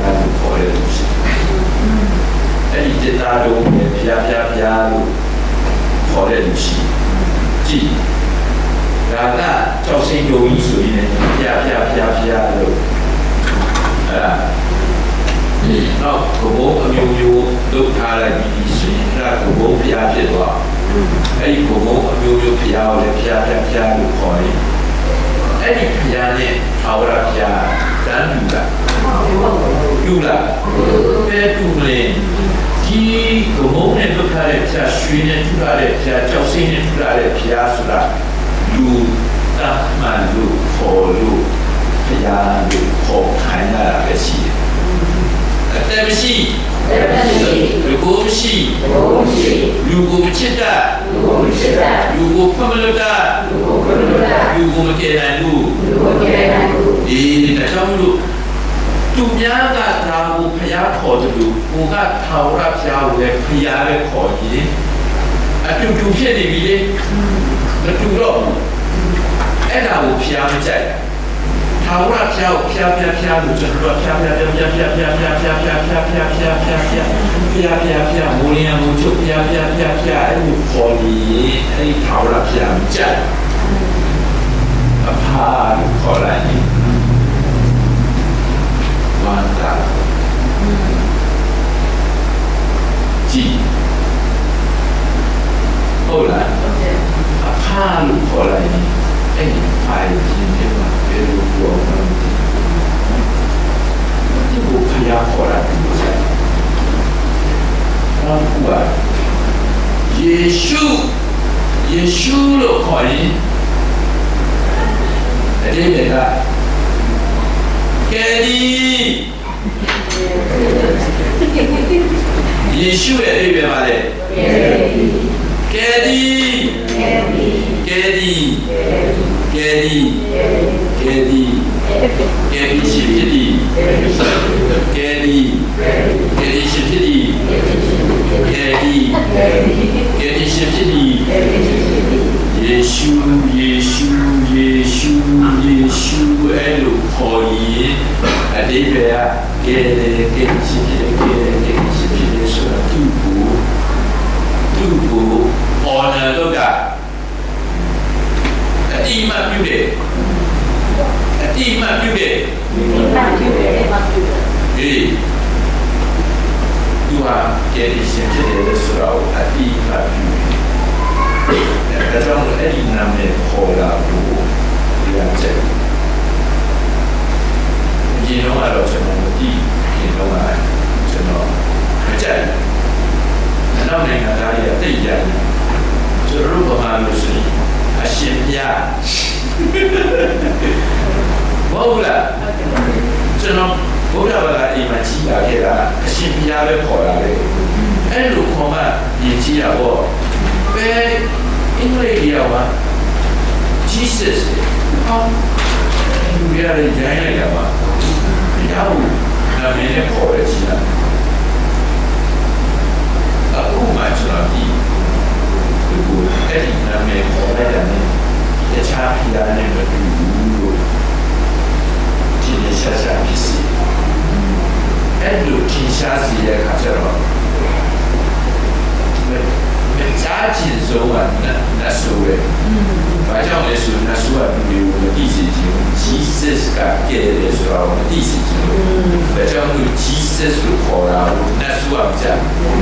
အဲ့ဒီတေတာတော်ကိုဘုရားလို့ခေါ်တယ်ရှိကြည့်ဒါကကြောက်စိတ်ရုံးကြီးဆိုရင်ဘုရားလို့နောက်ကိုဘုံအမျိုးမျိုးလုပ်ထားလိုက်ပြီးဆိုရင်ဒါကိုဘုံဘုရားဖြစ်သွားအဲ့ဒီကိုဘုံအမျိုးမျိုးဘုရားကိုလည်းဘုရားလို့ခေါ်ရင်အဲ့ဒီဘုရားနဲ့ထာဝရဘုရားတန်းတူလားပဲတူလေဒီကိုဘုံနဲ့လုပ်ထားတဲ့ဘုရားရွှေနဲ့ထူထားတဲ့ဘုရားကြောက်စိတ်နဲ့ထူထားတဲ့ဘုရားဆိုတာလူတမန်လို့ခေါ်လို့ဘုရားလို့ခေါ်ခိုင်းရတာပဲရှိတယ်အတမရှိလူကိုမရှိလူကိုမချစ်တာလူကိုဖမလို့တာလူကိုမကယ်နိုင်ဘူးဒီတခြားလို့သူများကဒါကိုဖျားခေါ်တယ်လို့ကိုကထာဝရဘုရားကိုလည်းဖျားပဲခေါ်ရင်အတူတူဖြစ်နေပြီလေမတူတော့ဘူးအဲ့ဒါကိုဖျားမကြိုက်ထာဝရဘုရားကိုဖျားလို့ကျွန်တော်ဖျားမိုးလျံမိုးချုပ်ဖျားအဲ့လိုခေါ်ပြီးအဲ့ထာဝရဘုရားမကြိုက်အဖာလို့ခေါ်လိုက်ဝန္တာကြည့်ဟုတ်လားအဖာလို့ခေါ်လိုက်အဲ့ဒီဖိုင်ချင်းတွေမှာဘယ်လိုပြောမှန်းဒီကိုဖျားခေါ်တာဒီလိုဆက်နောက်တစ်ခုကယေရှုလို့ခေါ်ရင်အတိတ်ကကယ်ဒီယေရှုရဲ့အတိတ်ပဲပါလေကယ်ဒီရှိဖြစ်သည်ကယ်ဒီရှိဖြစ်သည်ကယ်ဒီရှိဖြစ်သည်အဲ့လိုခေါ်ရင်အတိပ္ပယ်ကကဲတယ်ကဲရှိတယ်ကဲတယ်ကဲရှိတယ်ဆိုတော့သူ့ကိုအော်နာတော့ကအတိမပြုတယ်ဟေးသူဟာကဲဒီရှင်ဖြစ်တယ်ဆိုတော့အတိမပြုတယ်ဒါကြောင့်အဲ့ဒီနာမည်ခေါ်လာဖို့ဒီအချက်ဒီတော့တော့ကျွန်တော်ဒီတော့ကျွန်တော်အချက်နောက်နိုင်ငံသားတွေအသိရတယ်ကျွန်တော်တို့ဘာလို့ဆိုရင်အရှင်ပြမဟုတ်လားကျွန်တော်ဘုရားဘာသာအိမ်မှာကြီးလာခဲ့တာအရှင်ပြပဲခေါ်တာလေအဲ့လိုခေါ်မှမြင်ကြည့်ရတော့ပဲအင်္ဂလိပ်ရော Jesus ဟောလူရတဲ့ဂျိုင်းလိုက်တာပါရောက်နာမည်နဲ့ခေါ်ရချင်တာအခုမှကျွန်တော်ဒီအဲ့ဒီနာမည်ခေါ်လိုက်တာနဲ့တခြားပြည်သားနဲ့မတူဘူးလို့ဒီနေ့ဆက်ဖြစ်စီအဲ့လိုထင်ရှားစီတဲ့အခါကျတော့မကြားချင်ဆုံးကနတ်ဆိုပဲဘာကြောင့်လဲဆိုနတ်ဆိုတာလူတွေကိုမသိစေချင်ဘူး Jesus ကကဲတယ်ဆိုတော့မသိစေချင်ဘူးဒါကြောင့် Jesus ကိုခေါ်တာနတ်ဆိုတာမကြား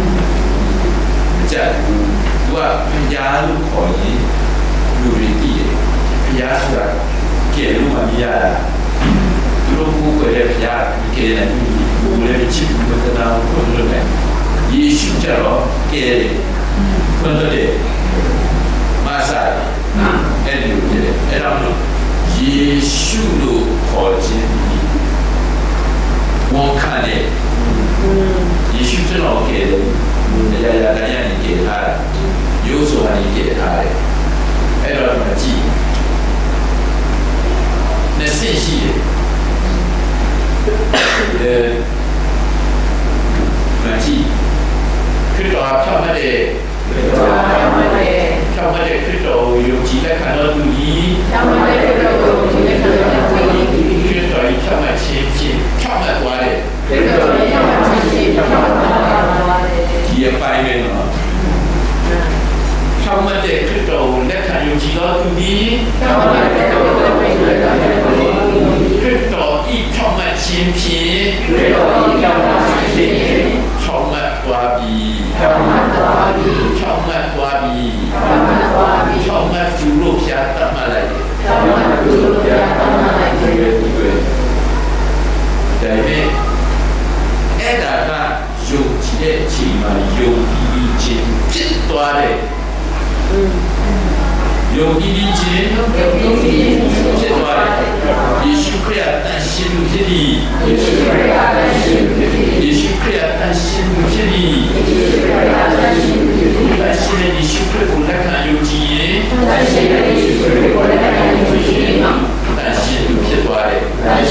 ဘူးသူကဘုရားလို့ခေါ်ရင်လူတွေသိတယ်ဘုရားဆိုတာကဲလို့မမြင်ရတာသူတို့ကိုယ်ရဲ့ဘုရားကဲတယ်သူလည်းချစ်ဘူးတဲ့နာကိုလို့လည်းယေရှုကျတော့ကဲတယ်ဘယ်လိုလဲမဆာအဲ့ဒီလိုပြတယ်အဲ့တော့ယေရှုလို့ခေါ်ခြင်းဝန်ခံတယ်ယေရှုကျွန်တော်ကဲတယ်တရားနေကဲထားရိုးဆိုတာနေကဲထားတယ်အဲ့တော့မကြည့်နဲ့ဆင့်ရှိတယ်မကြည့်ခရစ်တော်ဖြောင့်မတ်တဲ့ခရစ်တော်ကိုယုံကြည်လက်ခံတော်သူသည်ခရစ်တော်ဖြောင့်မတ်ခြင်းဖြင့်ဖြောင့်မတ်သွားတယ်ဒီအပိုင်းနဲ့နော်ဖြောင့်မတ်တဲ့ခရစ်တော်ကိုလက်ခံယုံကြည်တော်သူသည်ခရစ်တော်ဤဖြောင့်မတ်ခြင်းဖြင့်ဖြောင့်မတ်သွားပြီဖြောင့်မတ်သူလို့ပြတ်တတ်မှလိုက်ဒါပေမဲ့အဲ့ဒါကယုံကြည်တဲ့အချိန်မှာယုံကြည်ခြင်းဖြစ်သွားတယ်ယုံကြည်ခြင်းဖြစ်သွားတယ်ယေရှုခရစ်တန်ရှင်လူဖြစ်သည်ယေရှုခရစ်တန်ရှင်လူဖြစ်သည်တန်ရှင်ယေရှုခရစ်ကိုလက်ခံယုံကြည်ရင်တန်ရှင်လူဖြစ်သွားတယ်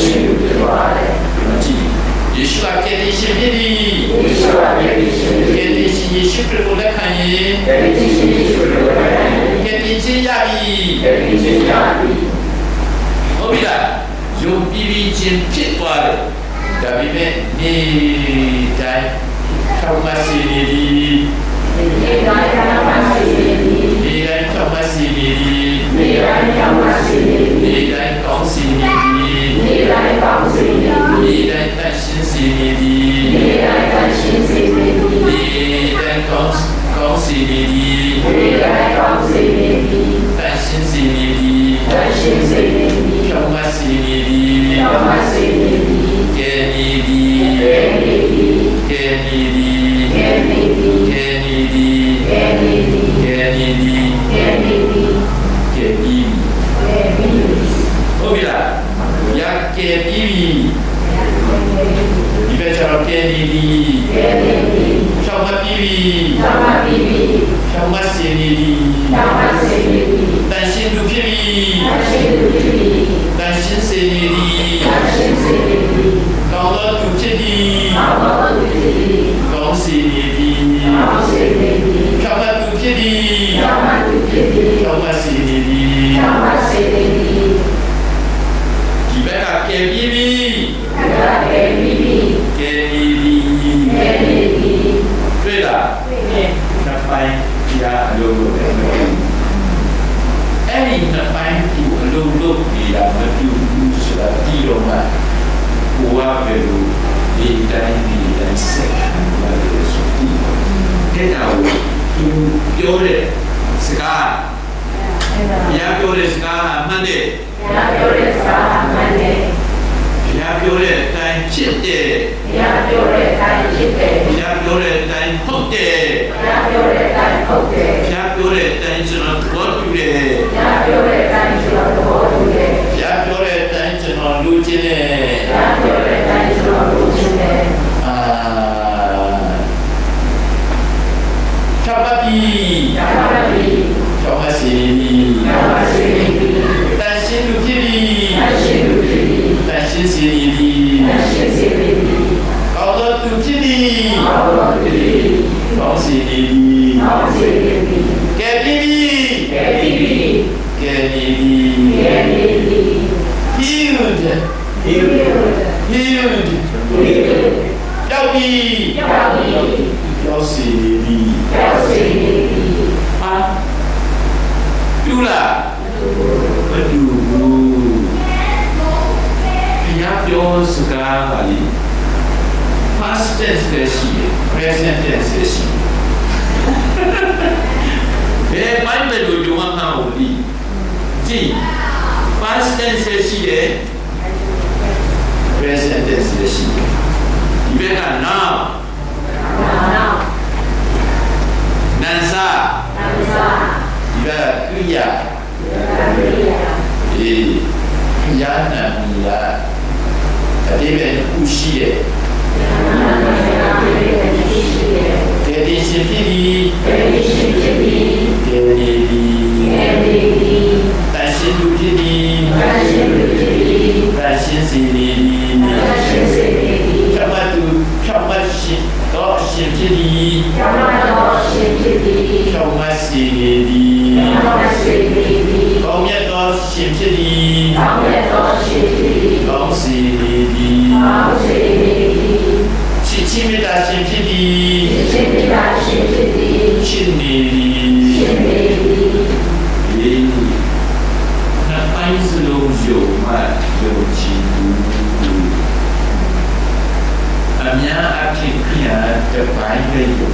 ယေရှုကကယ်တင်ရှင်ဖြစ်သည်ကယ်တင်ရှင်ယေရှုခရစ်ကိုလက်ခံရင်ကယ်တင်ခြင်းရပြီဟုတ်ပြီလားယုံကြည်ခြင်းဖြစ်သွားတယ်ဒါပေမဲ့ဒီတိုင်းထောက်မစီနေသည်ဒီတိုင်းထောက်မစီနေသည်ဒီတိုင်းကောင်းစီနေသည်ဒီတိုင်းတန်ရှင်းစီနေသည်ဒီတိုင်းကောင်းစီနေသည်ဒီတိုင်းကောင်းစီနေသည်ဒီတိုင်းတန်ရှင်းစီနေသည်ဒီတိုင်းတန်ရှင်းစီနေသည်ဒီတိုင်းကောင်းစီနေသည်ဒီတိုင်းကောင်းစီနေသည်တန်ရှင်းစီနေသည်တန်ရှင်းစီနေသည်ကောင်းစီနေသည်ကောင်းစီနေသည်ကဲနေသည်ကဲနေသည်ကဲနေသည်ကဲနေသည်ကဲနေသည်ကဲနေသည်ကဲနေသည်ကဲနေသည်ကဲပြီးဟုတ်ပြီလားရကဲပြီးဒီဘက်ကျတော့ကဲနေသည်ကဲနေသည်ချောင်းမပြီးချောင်းမစင်နေသည်တန်ရှင်းသူဖြစ်ပြီတန်ရှင်းစေနေသည်ကောင်းသောသူဖြစ်သည်ကောင်းစေနေသည်ဖြောင့်မတ်သူဖြစ်သည်ဖြောင့်မတ်စေနေဒီဘက်ကကဲပြီးပြီကဲနေပြီတွေ့လားနှစ်ပိုင်းဒီအလုံးလို့လည်းမတူအဲ့ဒီနှစ်ပိုင်းဒီအလုံးလို့နေတာမတူဘူးဆိုတာဒီတော့မှဘဝပဲလို့ဒီတိုင်းဆက်ခံရတယ်ဆိုပြီးတဲ့တော့သူပြောတဲ့စကားဘုရားပြောတဲ့စကားမှန်တယ်ဘုရားပြောတဲ့အတိုင်းဖြစ်တယ်ဘုရားပြောတဲ့အတိုင်းဟုတ်တယ်ဘုရားပြောတဲ့အတိုင်းကျွန်တော်သဘောတူတယ်ဘုရားပြောတဲ့အတိုင်းကျွန်တော်လူချင်းတယ်ချပ်ပါပြီချပ်ပါစီတန်ရှင်းလူဖြစ်ပြီတန်ရှင်းစီပြီကောင်းတော့သူဖြစ်ပြီကောင်းစီပြီကဲပြီhealedရောက်ပြီရောက်စီပြီဟာတူလားမတူဘူးဘုရားပြောစကားပါလေ past tense လည်းရှိတယ် present tense လည်းရှိတယ်ဘယ်ပိုင်းပဲလို့ပြောမှမဟုတ်ဘူးကြည့် past tense လည်းရှိတယ် present tense လည်းရှိတယ်ဒီဘက်က now နန်စာဒီဘက်ကကိယာယာနာမီယာအတိပ္ပယ်ခုရှိတယ်တေဒီရှင်ဖြစ်ပြီးတေဒီတန်ရှင်လူဖြစ်ပြီးတန်ရှင်စီနေဖြတ်မှတ်ရှင်တော့ရှင်ဖြစ်ပြီးဖြတ်မှတ်စီနေကောင်းမြတ်တော့ရှင်ဖြစ်ပြီးကောင်းစီနေချစ်မေတ္တာရှင်ဖြစ်ပြီးချစ်နေနှစ်ပိုင်းစလုံးယုံမှယုံကြည်အများအဖြစ်ခရတစ်ပိုင်းပဲယုံ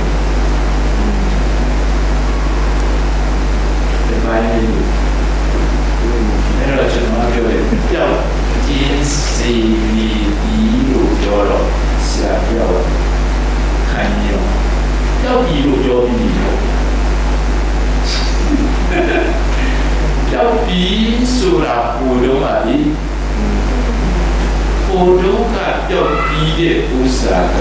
တစ်ပိုင်းပဲယုံအဲ့တော့ကျွန်တော်ပြောတယ်ကြောက်ကျင်းစီဒီလို့ပြောတော့ဆရာပြောခိုင်းရောကြောက်ပြီးလို့ပြောပြီးကြောက်ပြီးဆိုတာပို့တော့ပါလေပို့တော့ကကြောက်ပြီးတဲ့ဥစ္စာက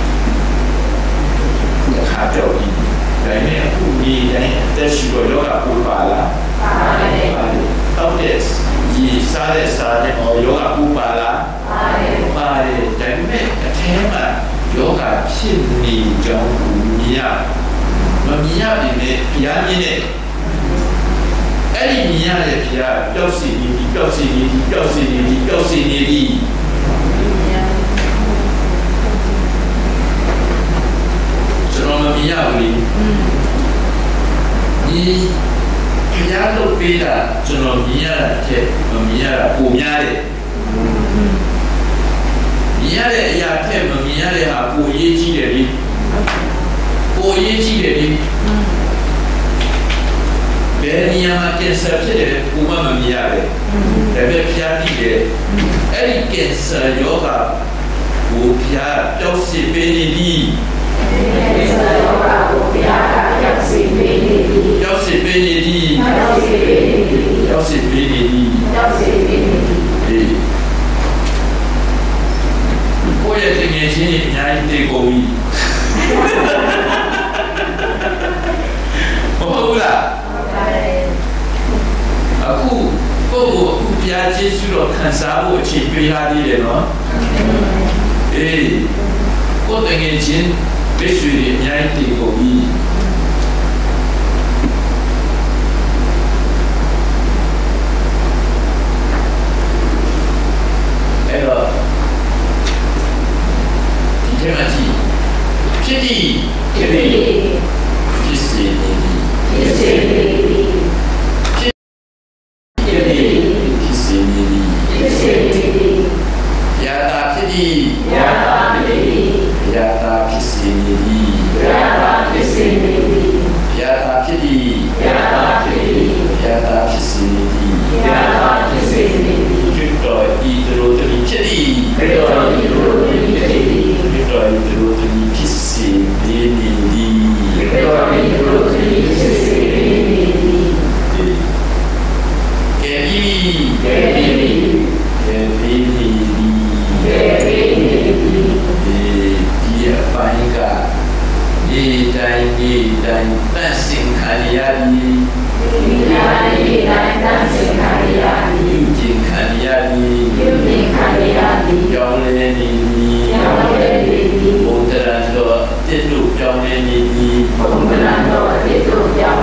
ခါကြောက်ပြီးဒါနဲ့အခုဒီတိုင်းတက်ရှိတော့ယောဂပို့ပါလားပါတယ်ဟုတ်တယ်ဒီစားတဲ့ယောဂပို့ပါလားပါတယ်ဒါပေမဲ့အထဲမှာယောဂဖြစ်နေကြောင်းကိုမြင်ရမမြင်ရပြီနဲ့ဘုရားမြင်တဲ့အဲ့ဒီမြင်ရတဲ့ဘုရားပျောက်စီနေပြီကျွန်တော်မမြင်ရဘူးလေဒီဘုရားလုပ်ပေးတာကျွန်တော်မြင်ရတာတဲ့မမြင်ရတာပုံများတယ်မြင်ရတဲ့အရာထက်မမြင်ရတဲ့ဟာပိုအရေးကြီးတယ်လေဘယ်နေရာမှာကင်ဆာဖြစ်တယ်ကိုမမြင်ရတယ်ဒါပေမဲ့ဖျားကြည့်တယ်အဲ့ဒီကင်ဆာယောဂကိုဖျားပျောက်စီပေးနေပြီပျောက်စီပေးနေပြီကိုယ့်ရဲ့တကယ်ချင်းအများကြီးတေကုန်ပြီမဟုတ်ဘူးလားအခုကိုယ့်ကိုအခုဘုရားကျေးဇူးတော်ခံစားဖို့အချိန်ပေးထားသေးတယ်နော်ကိုယ့်တကယ်ချင်းဘယ်ရွှေအများကြီးတေကုန်ပြီ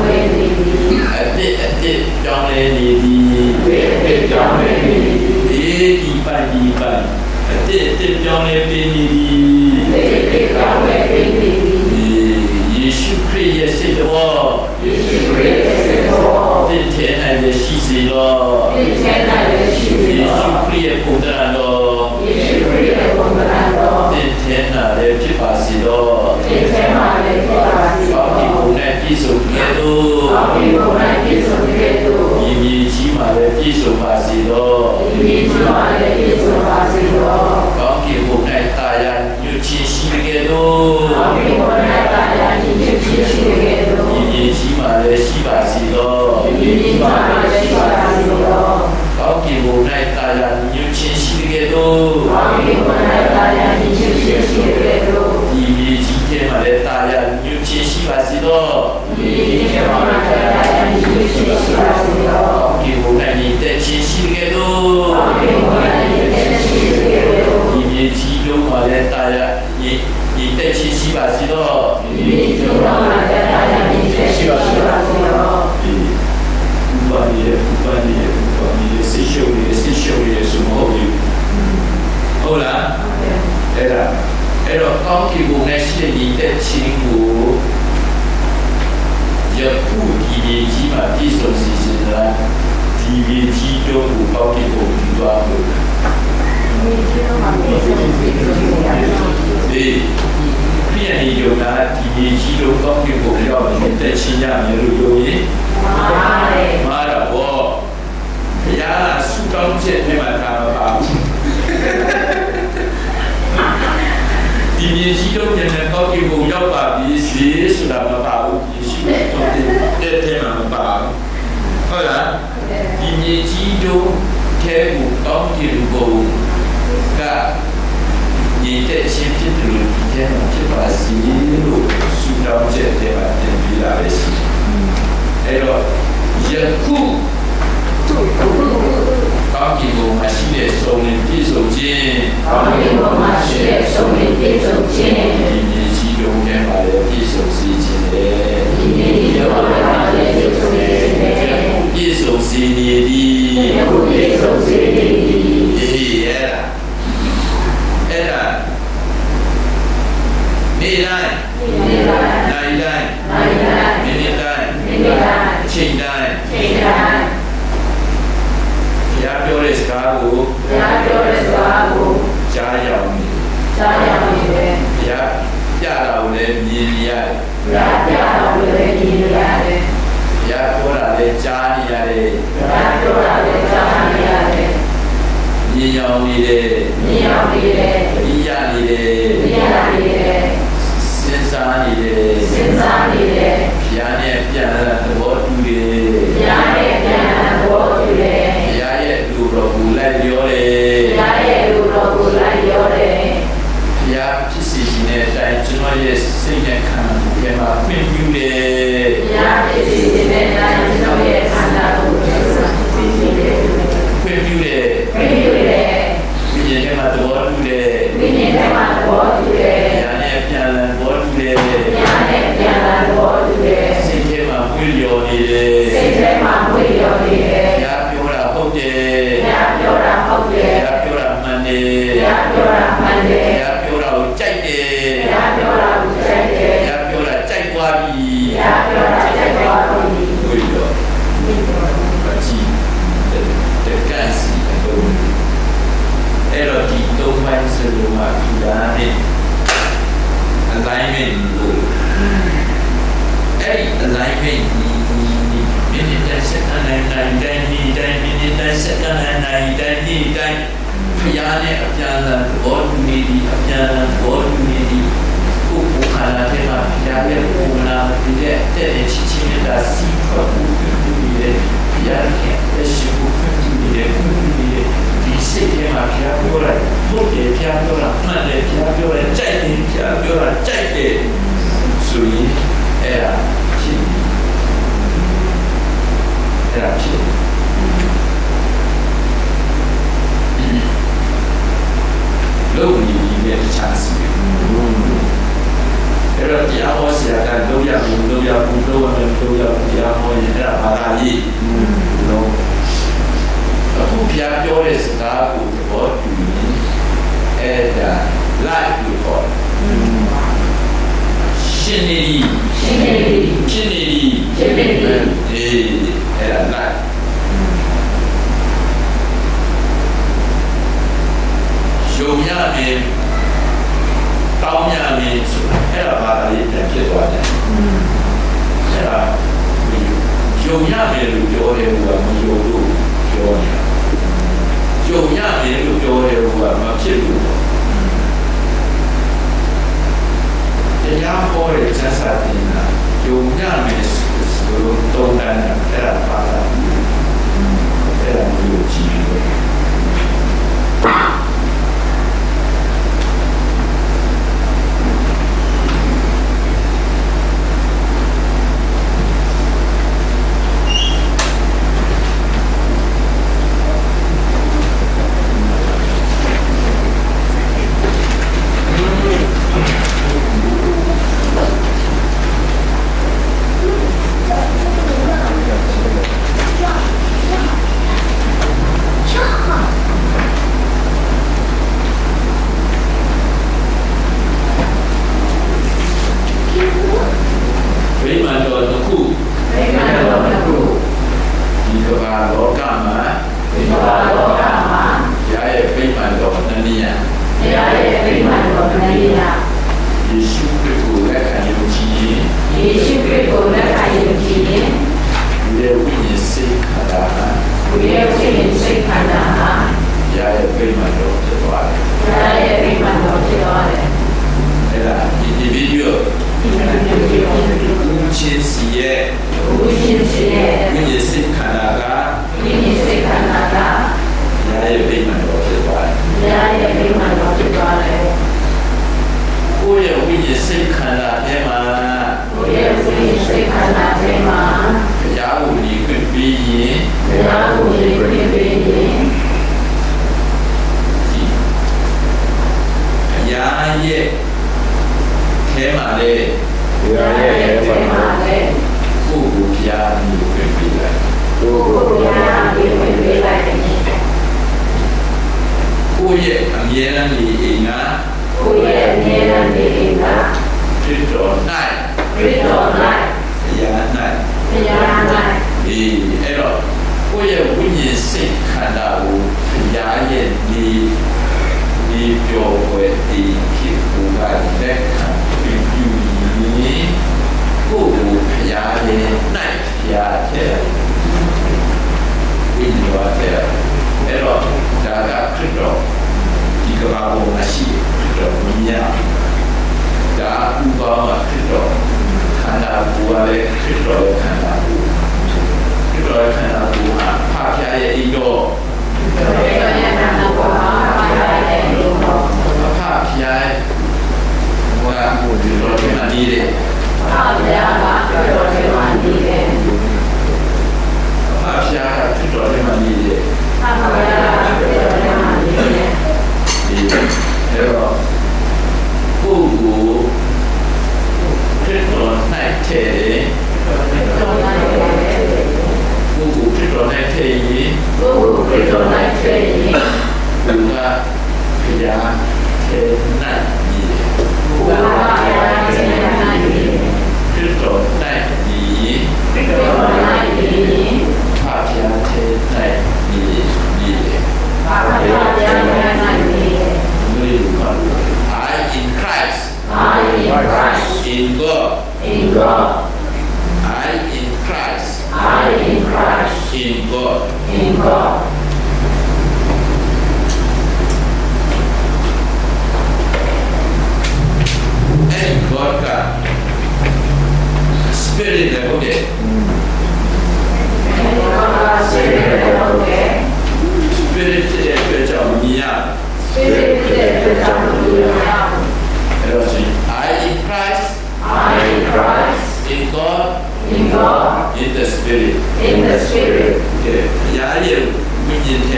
ကြောင်းလဲနေသည်ဒီပိုင်အတစ်ကြောင်းလဲပေးနေသည်ယေရှုခရစ်ရဲ့စိတ်တော်တစ်ထဲ၌လည်းရှိစေတော့ယေရှုခရစ်ရဲ့ပုံသဏ္ဍာန်တော်တစ်ထဲ၌လည်းဖြစ်ပါစေတော့ကောင်းကင်ဘုံ၌ပြည့်စုံခဲ့သို့ဒီမြေကြီးမှာလည်းပြည့်စုံပါစေတော့ကောင်းကင်ဘုံ၌တာယာညွှန်ချင်းရှိခဲ့သို့ဒီမြေကြီးမှာလည်းရှိပါစေတော့ကောင်းကင်ဘုံ၌တာယာညွှန်ချင်းရှိခဲ့သို့ဒီမြေကြီးထဲမှာလည်းတာယာညွှန်ချင်းရှိပါစေတော့ကောင်းကင်ဘုံ၌ညီတဲ့ချင်းရှိခဲ့သို့ဒီမြေကြီးလုံးမှာလည်းတာယာညီတဲ့ချင်းရှိပါစေတော့ဘာနေစိတ်ရှုပ်နေဆိုမဟုတ်ဘူးဟုတ်လားအဲ့တော့ကောင်းကင်ဘုံနဲ့ရှိတဲ့ချင်းကိုယခုဒီမြေကြီးမှာပြည့်စုံစေချင်တာဒီမြေကြီးတော့ကိုကောင်းကင်ဘုံယူသွားလို့ဒီပြည့်နေကြတာဒီမြေကြီးတော့ကောင်းကင်ဘုံရောက်တဲ့ချင်းရမယ်လို့ပြောရင်မာရဘောဘုရားဆူတောင်းချက်နဲ့မှသာမပါဘူးဒီမြေကြီးတော့ပြန်ကောင်းကင်ဘုံရောက်ပါပြီစီဆိုတာမပါဘူးယေရှုတော်တဲ့ထဲမှာမပါဘူးဟုတ်လားဒီမြေကြီးတော့ထဲကိုကောင်းကင်ဘုံကညီတဲ့ချင်းဖြစ်တယ်လို့ဒီထဲမှာဖြစ်ပါစီလို့ဆူတောင်းချက်တွေမှာတင်ပြလာပဲရှိအဲ့တော့ယခုကောင်းကင်ဘုံမှာရှိတဲ့စုံလင်ပြည့်စုံခြင်းဒီမြေကြီးလုံးထဲမှာလည်းပြည့်စုံစေခြင်းလေပြည့်စုံစေနေသည်အဲ့ဒါနေ့တိုင်းနိုင်တိုင်းမိနစ်တိုင်းချိန်တိုင်းဘုရားပြောတဲ့စကားကိုကြားရအောင်ဘုရားပြတာကိုလည်းမြင်ရတယ်ဘုရားပြောတာလည်းကြားနေရတယ်မြင်ရောင်နေတယ်မြင်ရနေတယ်စဉ်းစားနေတယ်ဘုရားနဲ့ပြန်လာသဘောတူတယ်ဘုရားရဲ့လူတော်ကိုလိုက်ပြောတယ်ဘုရားဖြစ်စီခြင်းနဲ့အတိုင်းကျွန်တော်ရဲ့စိတ်နဲ့ခန္ဓာကိုယ်မှာဖွင့်ပြတယ်ဘုရားဖြစ်စီခြင်းနဲ့အတိုင်းကျွန်တော်ရဲ့ခန္ဓာကိုယ်ဖွင့်ပြတယ်ဝိညာဉ်ထဲမှာသဘောတူတယ်ဘုရားနဲ့ပြန်လာသဘောတူတယ်စိတ်ထဲမှာဖွင့်လျော်နေတယ်ဘုရားပြောတာဟုတ်တယ်ဘုရားပြောတာမှန်တယ်ဘုရားပြောတာကိုကြိုက်တယ်ဘုရားပြောတာကြိုက်သွားပြီဘုရားဘာကြီးတဲ့ကန်စီတော့အဲ့တော့ဒီတော့ပိုင်းစလုံးမှာဒီဒါနဲ့ alignment လို့အဲ့ဒီ alignment ဒီမိနစ်စက္ကန့်တိုင်းမိနစ်စက္ကန့်တိုင်းဘုရားနဲ့အပြန်အလှန်ဘောတူနေသည်ကိုခန္ဓာထဲမှာဘုရားရဲ့ပုံနာဒီတဲ့ချစ်ချင်းတာစီဖွက်ဖို့ပြုနေတဲ့ဘုရားရဲ့အရှိဖို့ပြုနေတဲ့ဒီစိတ်ထဲမှာဘုရားပြောလိုက်ဟုတ်တယ်ဘုရားပြောတာမှန်တယ်ဘုရားပြောတယ်ကြိုက်တယ်ဘုရားပြောတာကြိုက်တယ်ဆိုရင်အဲ့ဒါဖြစ်လို့ဒီရဲ့ chance အဲ့တော့တရားဟောဆရာကလုပ်ရဘူးလုပ်ရဘူးလုပ်ရမယ်လုပ်ရဘူးတရားဟောရင်အဲ့ဒါဘာသာရေးနော်အခုပြပြောတဲ့စကားကိုသဘောတူရင်အဲ့ဒါ life လို့ခေါ်ရှင်နေပြီဖြစ်နေပြီအဲ့ဒါ life ယုံရမယ်တောင်းရမယ်ဆိုတာအဲ့ဒါဘာသာရေးပြန်ဖြစ်သွားတယ်အဲ့ဒါယုံရမယ်လို့ပြောတယ်ကမယုံလို့ပြောနေတာယုံရမယ်လို့ပြောတယ်ကမဖြစ်လို့တရားဟောတဲ့ကျမ်းစာတင်တာယုံရမယ်ဆိုလို့တုံးတယ်အဲ့ဒါဘာသာအဲ့ဒါမျိုးကြည့်လို့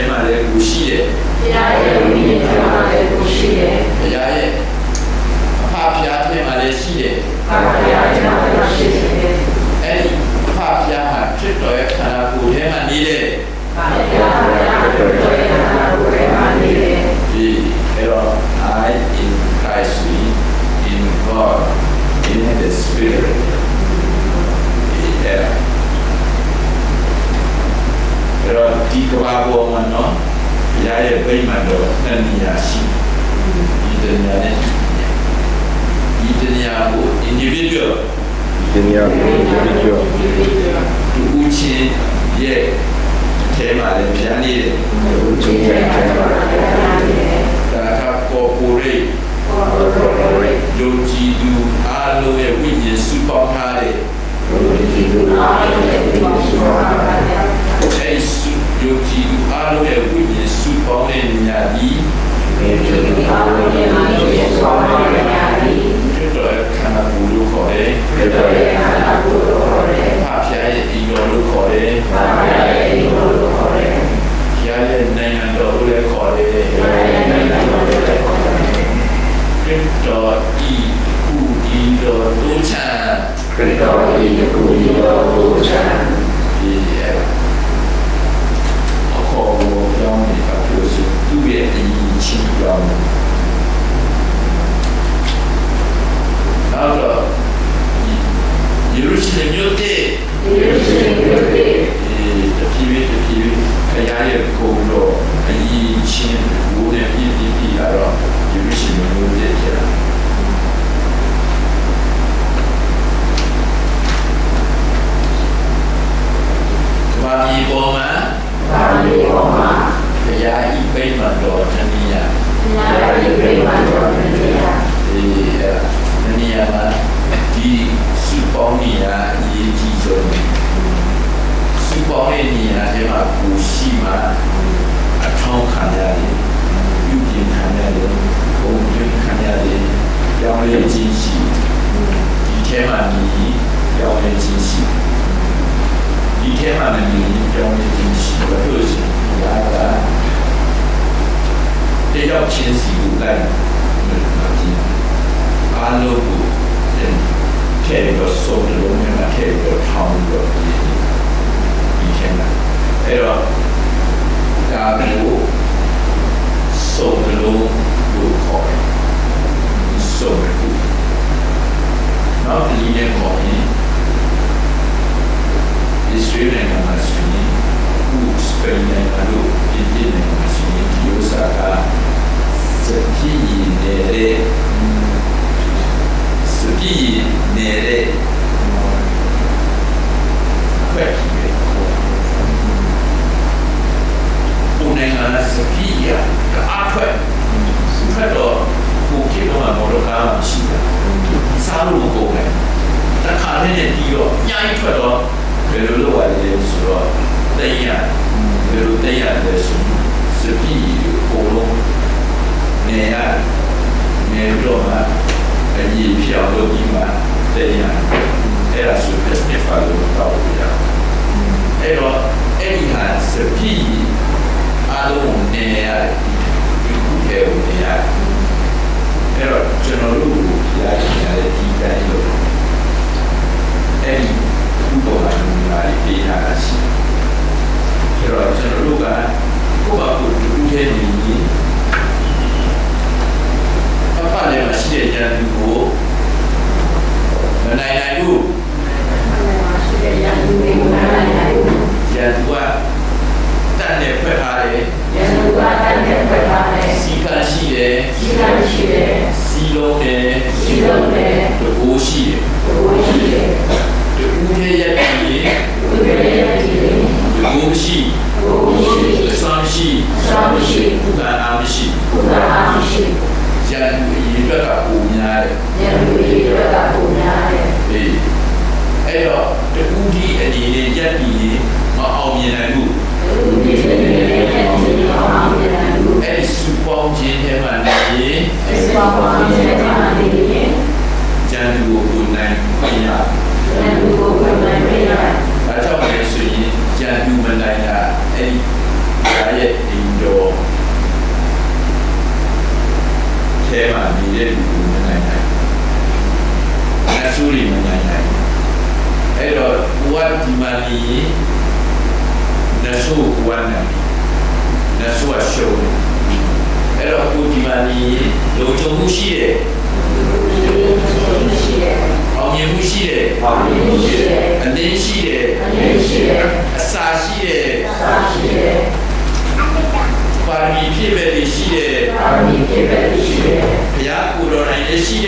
ဖဖျားထဲမှာလည်းရှိတယ်ဖဖျားထဲမှာလည်းရှိတယ်အဲ့ဒီဖဖျားဟာခရစ်တော်ရဲ့ခန္ဓာကိုယ်ထဲမှာနေတယ်ဖဖျားဟာခရစ်တော်ရဲ့ခန္ဓာကိုယ်ထဲမှာနေတယ်ဒီအဲ့တော့ I in Christ in God in the Spirit အဲ့တော့ဒီကဘာပေါ်မှာနော်ဘုရားရဲ့ဗိမာန်တော်နှစ်နေရာရှိဒီတနေရာနဲ့ဒီတနေရာကို individual ဒီနေရာကို individual ဒီဦးချင်းရဲ့အဲမှာလည်းဗျာနေတယ်ဦးချင်းရဲ့အဲမှာလည်းဗျာနေတယ်ဒါက corporate ယုံကြည်သူအားလုံးရဲ့ဝိညာဉ်စုပေါင်းထားတဲ့ယုံကြည်သူအားလုံးရဲ့ဝိညာဉ်စုပေါင်းထားတဲ့ယုံကြည်သူအားလုံးရဲ့ဝိညာဉ်စုပေါင်းတဲ့နေရာဒီယုံကြည်သူအားလုံးရဲ့ဝိညာဉ်စုပေါင်းတဲ့နေရာဒီခရစ်တော်ရဲ့ခန္ဓာကိုယ်လို့ခေါ်တယ်ခရစ်တော်ရဲ့ခန္ဓာကိုယ်လို့ခေါ်တယ်ဖဖျားရဲ့ဒီတော်လို့ခေါ်တယ်ဖဖျားရဲ့ဒီတော်လို့ခေါ်တယ်ဘုရားရဲ့နိုင်ငံတော်လို့လည်းခေါ်တယ်ဘုရားရဲ့နိုင်ငံတော်လို့လည်းခေါ်တယ်ခရစ်တော်ဤခုဒီတော်တို့ချမ်းခရစ်တော်ဤခုဒီတော်တို့ချမ်းဒီခေါ်လို့ကြောင်းနေတာပြောစီသူ့ရဲ့အရင်ချင်းကြောင်းနောက်တော့ယေရုရှလင်မြို့တည်းတဖြည်းဖြည်းခရရဲ့ကိုယ်တော်အရင်ချင်းဘိုးနဲ့ပြည့်လာတော့ယေရုရှလင်မြို့တည်းကျတာဘာမီပေါ်မှာဘုရားဤပိမှန်တော်နည်းယာဘုရားဤပိမှန်တော်နည်းယာဒီနည်းယာမှာဒီစုပေါင်းနေရအရေးကြီးဆုံးစုပေါင်းတဲ့နေရာထဲမှာကိုရှိမှအထောက်ခံရတယ်ပြုပြင်ခံရတယ်ဘုံပြုခံရတယ်ကြောင်းလေးချင်းရှိဒီထဲမှာဒီကြောင်းလေးချင်းရှိဒီထဲမှာလည်းကြောင်းလေးချင်းရှိဘယ်လိုရှိလဲတယောက်ချင်းစီကိုလိုက်အားလုံးကိုထည့်ပြီးတော့စုံလုံးနဲ့ထည့်ပြီးတော့ထောင်းပြီးတော့ဒီထဲမှာအဲ့တော့ဒါကိုစုံလုံးလို့ခေါ်တယ်စုံလုံးနောက်ဒီရဲ့ခေါ်ရင် Israelနိုင်ငံမှာဆိုရင်ခုစပိန်နိုင်ငံတို့ပြည်နိုင်ငံမှာဆိုရင်ဒီဥစ္စာကစပီးနေတဲ့ဘယ်လိုဘုံနိုင်ငံစပီးရကအဖက်ဖက်တော့ကိုကိတော့မော်ဒကာရှိတာစားလို့ကိုပဲတခါနဲ့ပြီးတော့ညှိုင်းထွက်တော့ဘယ်လိုလုပ်ရလဲဆိုတော့တိုင်းရဘယ်လိုတိုင်းရလဲဆိုစပီးကိုလုံးနေရနေတော့မှအကြီးဖြောင်းလို့ဒီမှာတိုင်းရအဲ့ဒါဆိုတဲ့နေပါလို့တော့ပြရအဲ့တော့အဲ့ဒီဟာစပီးအားလုံးနေရဒီခုထဲကိုနေရအဲ့တော့ကျွန်တော်တို့ရရှိရတဲ့ဒီတိုင်းလို့အဲ့ဒီခုပေါ်လာနေတာပေးထားတာရှိအဲ့တော့ကျွန်တော်တို့ကကိုယ့်ဘာကိုဒီခုထဲနေရင်အဖလည်းမရှိတဲ့ဉာဏ်ကိုမနိုင်နိုင်ဘူးမရှိတဲ့ဉာဏ်ကိုမနိုင်နိုင်ဘူးဉာဏ်ကတန်နဲ့ဖက်ထားတယ်ဉာဏ်ကတန်နဲ့ဖက်ထားတယ်စီကံရှိတယ်စီလုံးနဲ့တကူရှိတယ်တကူထဲရက်ပြီးတကူရှိစောင်းရှိဘုရားအားမရှိဉာဏ်ကိုရည်ရွယ်တာပုံများတယ်အဲ့တော့တကူဒီအနေနဲ့ရက်ပြီးမအောင်မြင်နိုင်ဘူးအဲ့ဒီစုပေါင်းခြင်းထဲမှာနေရင်ဉာဏ်ကိုကိုနိုင်ခွင့်ရဒါကြောင့်လည်းဆိုရင်ဉာဏ်ကိုမနိုင်တာအဲ့ဒီဒါရဲ့အင်တော်ထဲမှာနေတဲ့လူကိုမနိုင်နိုင်苏里面来，哎咯，我ဒီမှာ你那苏湾呢，那苏啊修的，哎咯，我ဒီမှာ你有种呼吸的，后面呼吸的，安定吸的，沙吸的，巴米皮贝的吸的，不要古罗来的吸的，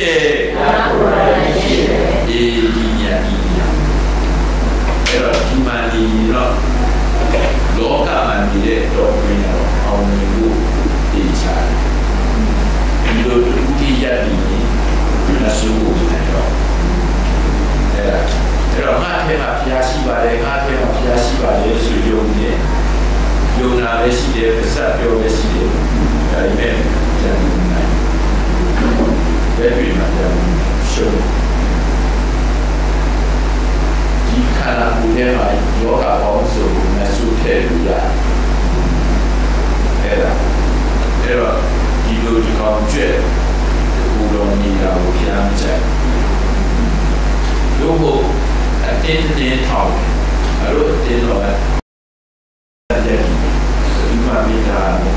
哎咯，ဒီမှာ你咯。လောကမှာနေတဲ့တော့ဘယ်တော့အောင်မြင်ဖို့တည်ချတယ်ဒီလိုဒုတိယဒီနတ်ဆိုးနိုင်တော့အဲ့တော့ငါထဲမှာဖျားရှိပါတယ်ငါထဲမှာဖျားရှိပါတယ်ဆိုယုံနေယုံနာလည်းရှိတယ်ပါစပ်ပြောလည်းရှိတယ်ဒါပေမဲ့ကျန်နိုင်ဘယ်ပြီးမှကျန်ရှုံးဒီခန္ဓာကိုယ်ထဲမှာယောဂပေါင်းစုံကိုမဆုထည့်လို့ရတယ်အဲ့တော့ဒီလိုဒီကောင်ကျွဲဘူတော်နေတာကိုဖျားမချက်လို့ဘုအတင်းတင်းထောက်အဲ့လိုအတင်းတော့တဲ့ဒီမှာမိတာ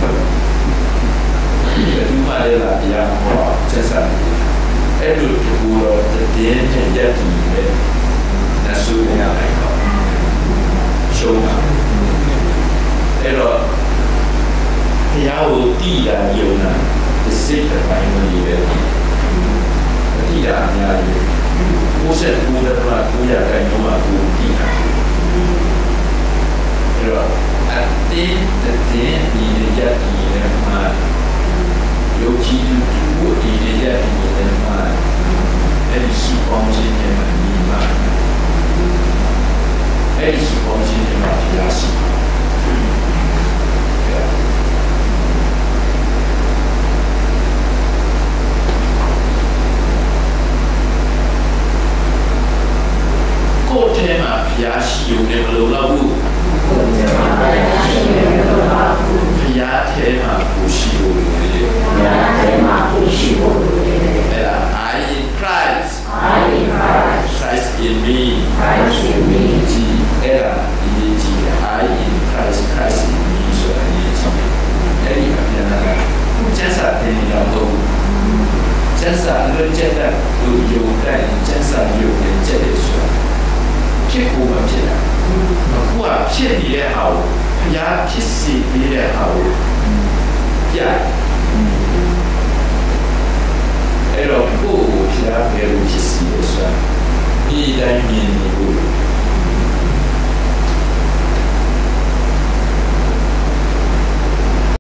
ဒီမှာလည်းလာတရားဟောဆက်ဆက်အဲ့လိုဘူတော်တင်းတင်းရက်ဒီပဲနတ်ဆိုးရလိုက်တော့ရှုံးတာအဲ့တော့ဘုရားကိုတည်တာယုံတာဒီစိတ်တိုင်းမကြီးပဲတည်တာအများကြီး69တဲ့မှာ900ခိုင်နှုန်းမှာကိုတည်တာအဲ့တော့အတင်းတင်းဒီရက်ဒီနဲ့မှာယုံကြည်သူဒီရက်ဒီနဲ့မှာအဲ့ဒီစုပေါင်းခြင်းနဲ့မှာဒီမှာအဲ့ဒီစုပေါင်းခြင်းနဲ့မှာဘုရားရှိကိုယ်ထဲမှာဘုရားရှိရုံနဲ့မလုံလောက်ဘူးဘုရားထဲမှာကိုရှိဖို့လိုတယ်အဲ့ဒါ I in Christ Christ in me ကြီးအဲ့ဒါဒီကြီး I in Christ Christ in me ဆိုတာဒီကြီးအဲ့ဒီအပြန်လာကျမ်းစာတင်နေတော့ကျမ်းစာလည်းကျက်တဲ့သူယုံတဲ့ကျမ်းစာယုံတဲ့ကျက်တဲ့ဆိုတာဖြစ်ကိုမဖြစ်တာအခုကဖြစ်နေတဲ့ဟာကိုဘုရားဖြစ်စေပေးတဲ့ဟာကိုပြအဲ့တော့ကိုယ်ကိုဘုရားဘယ်လိုဖြစ်စီလဲဆို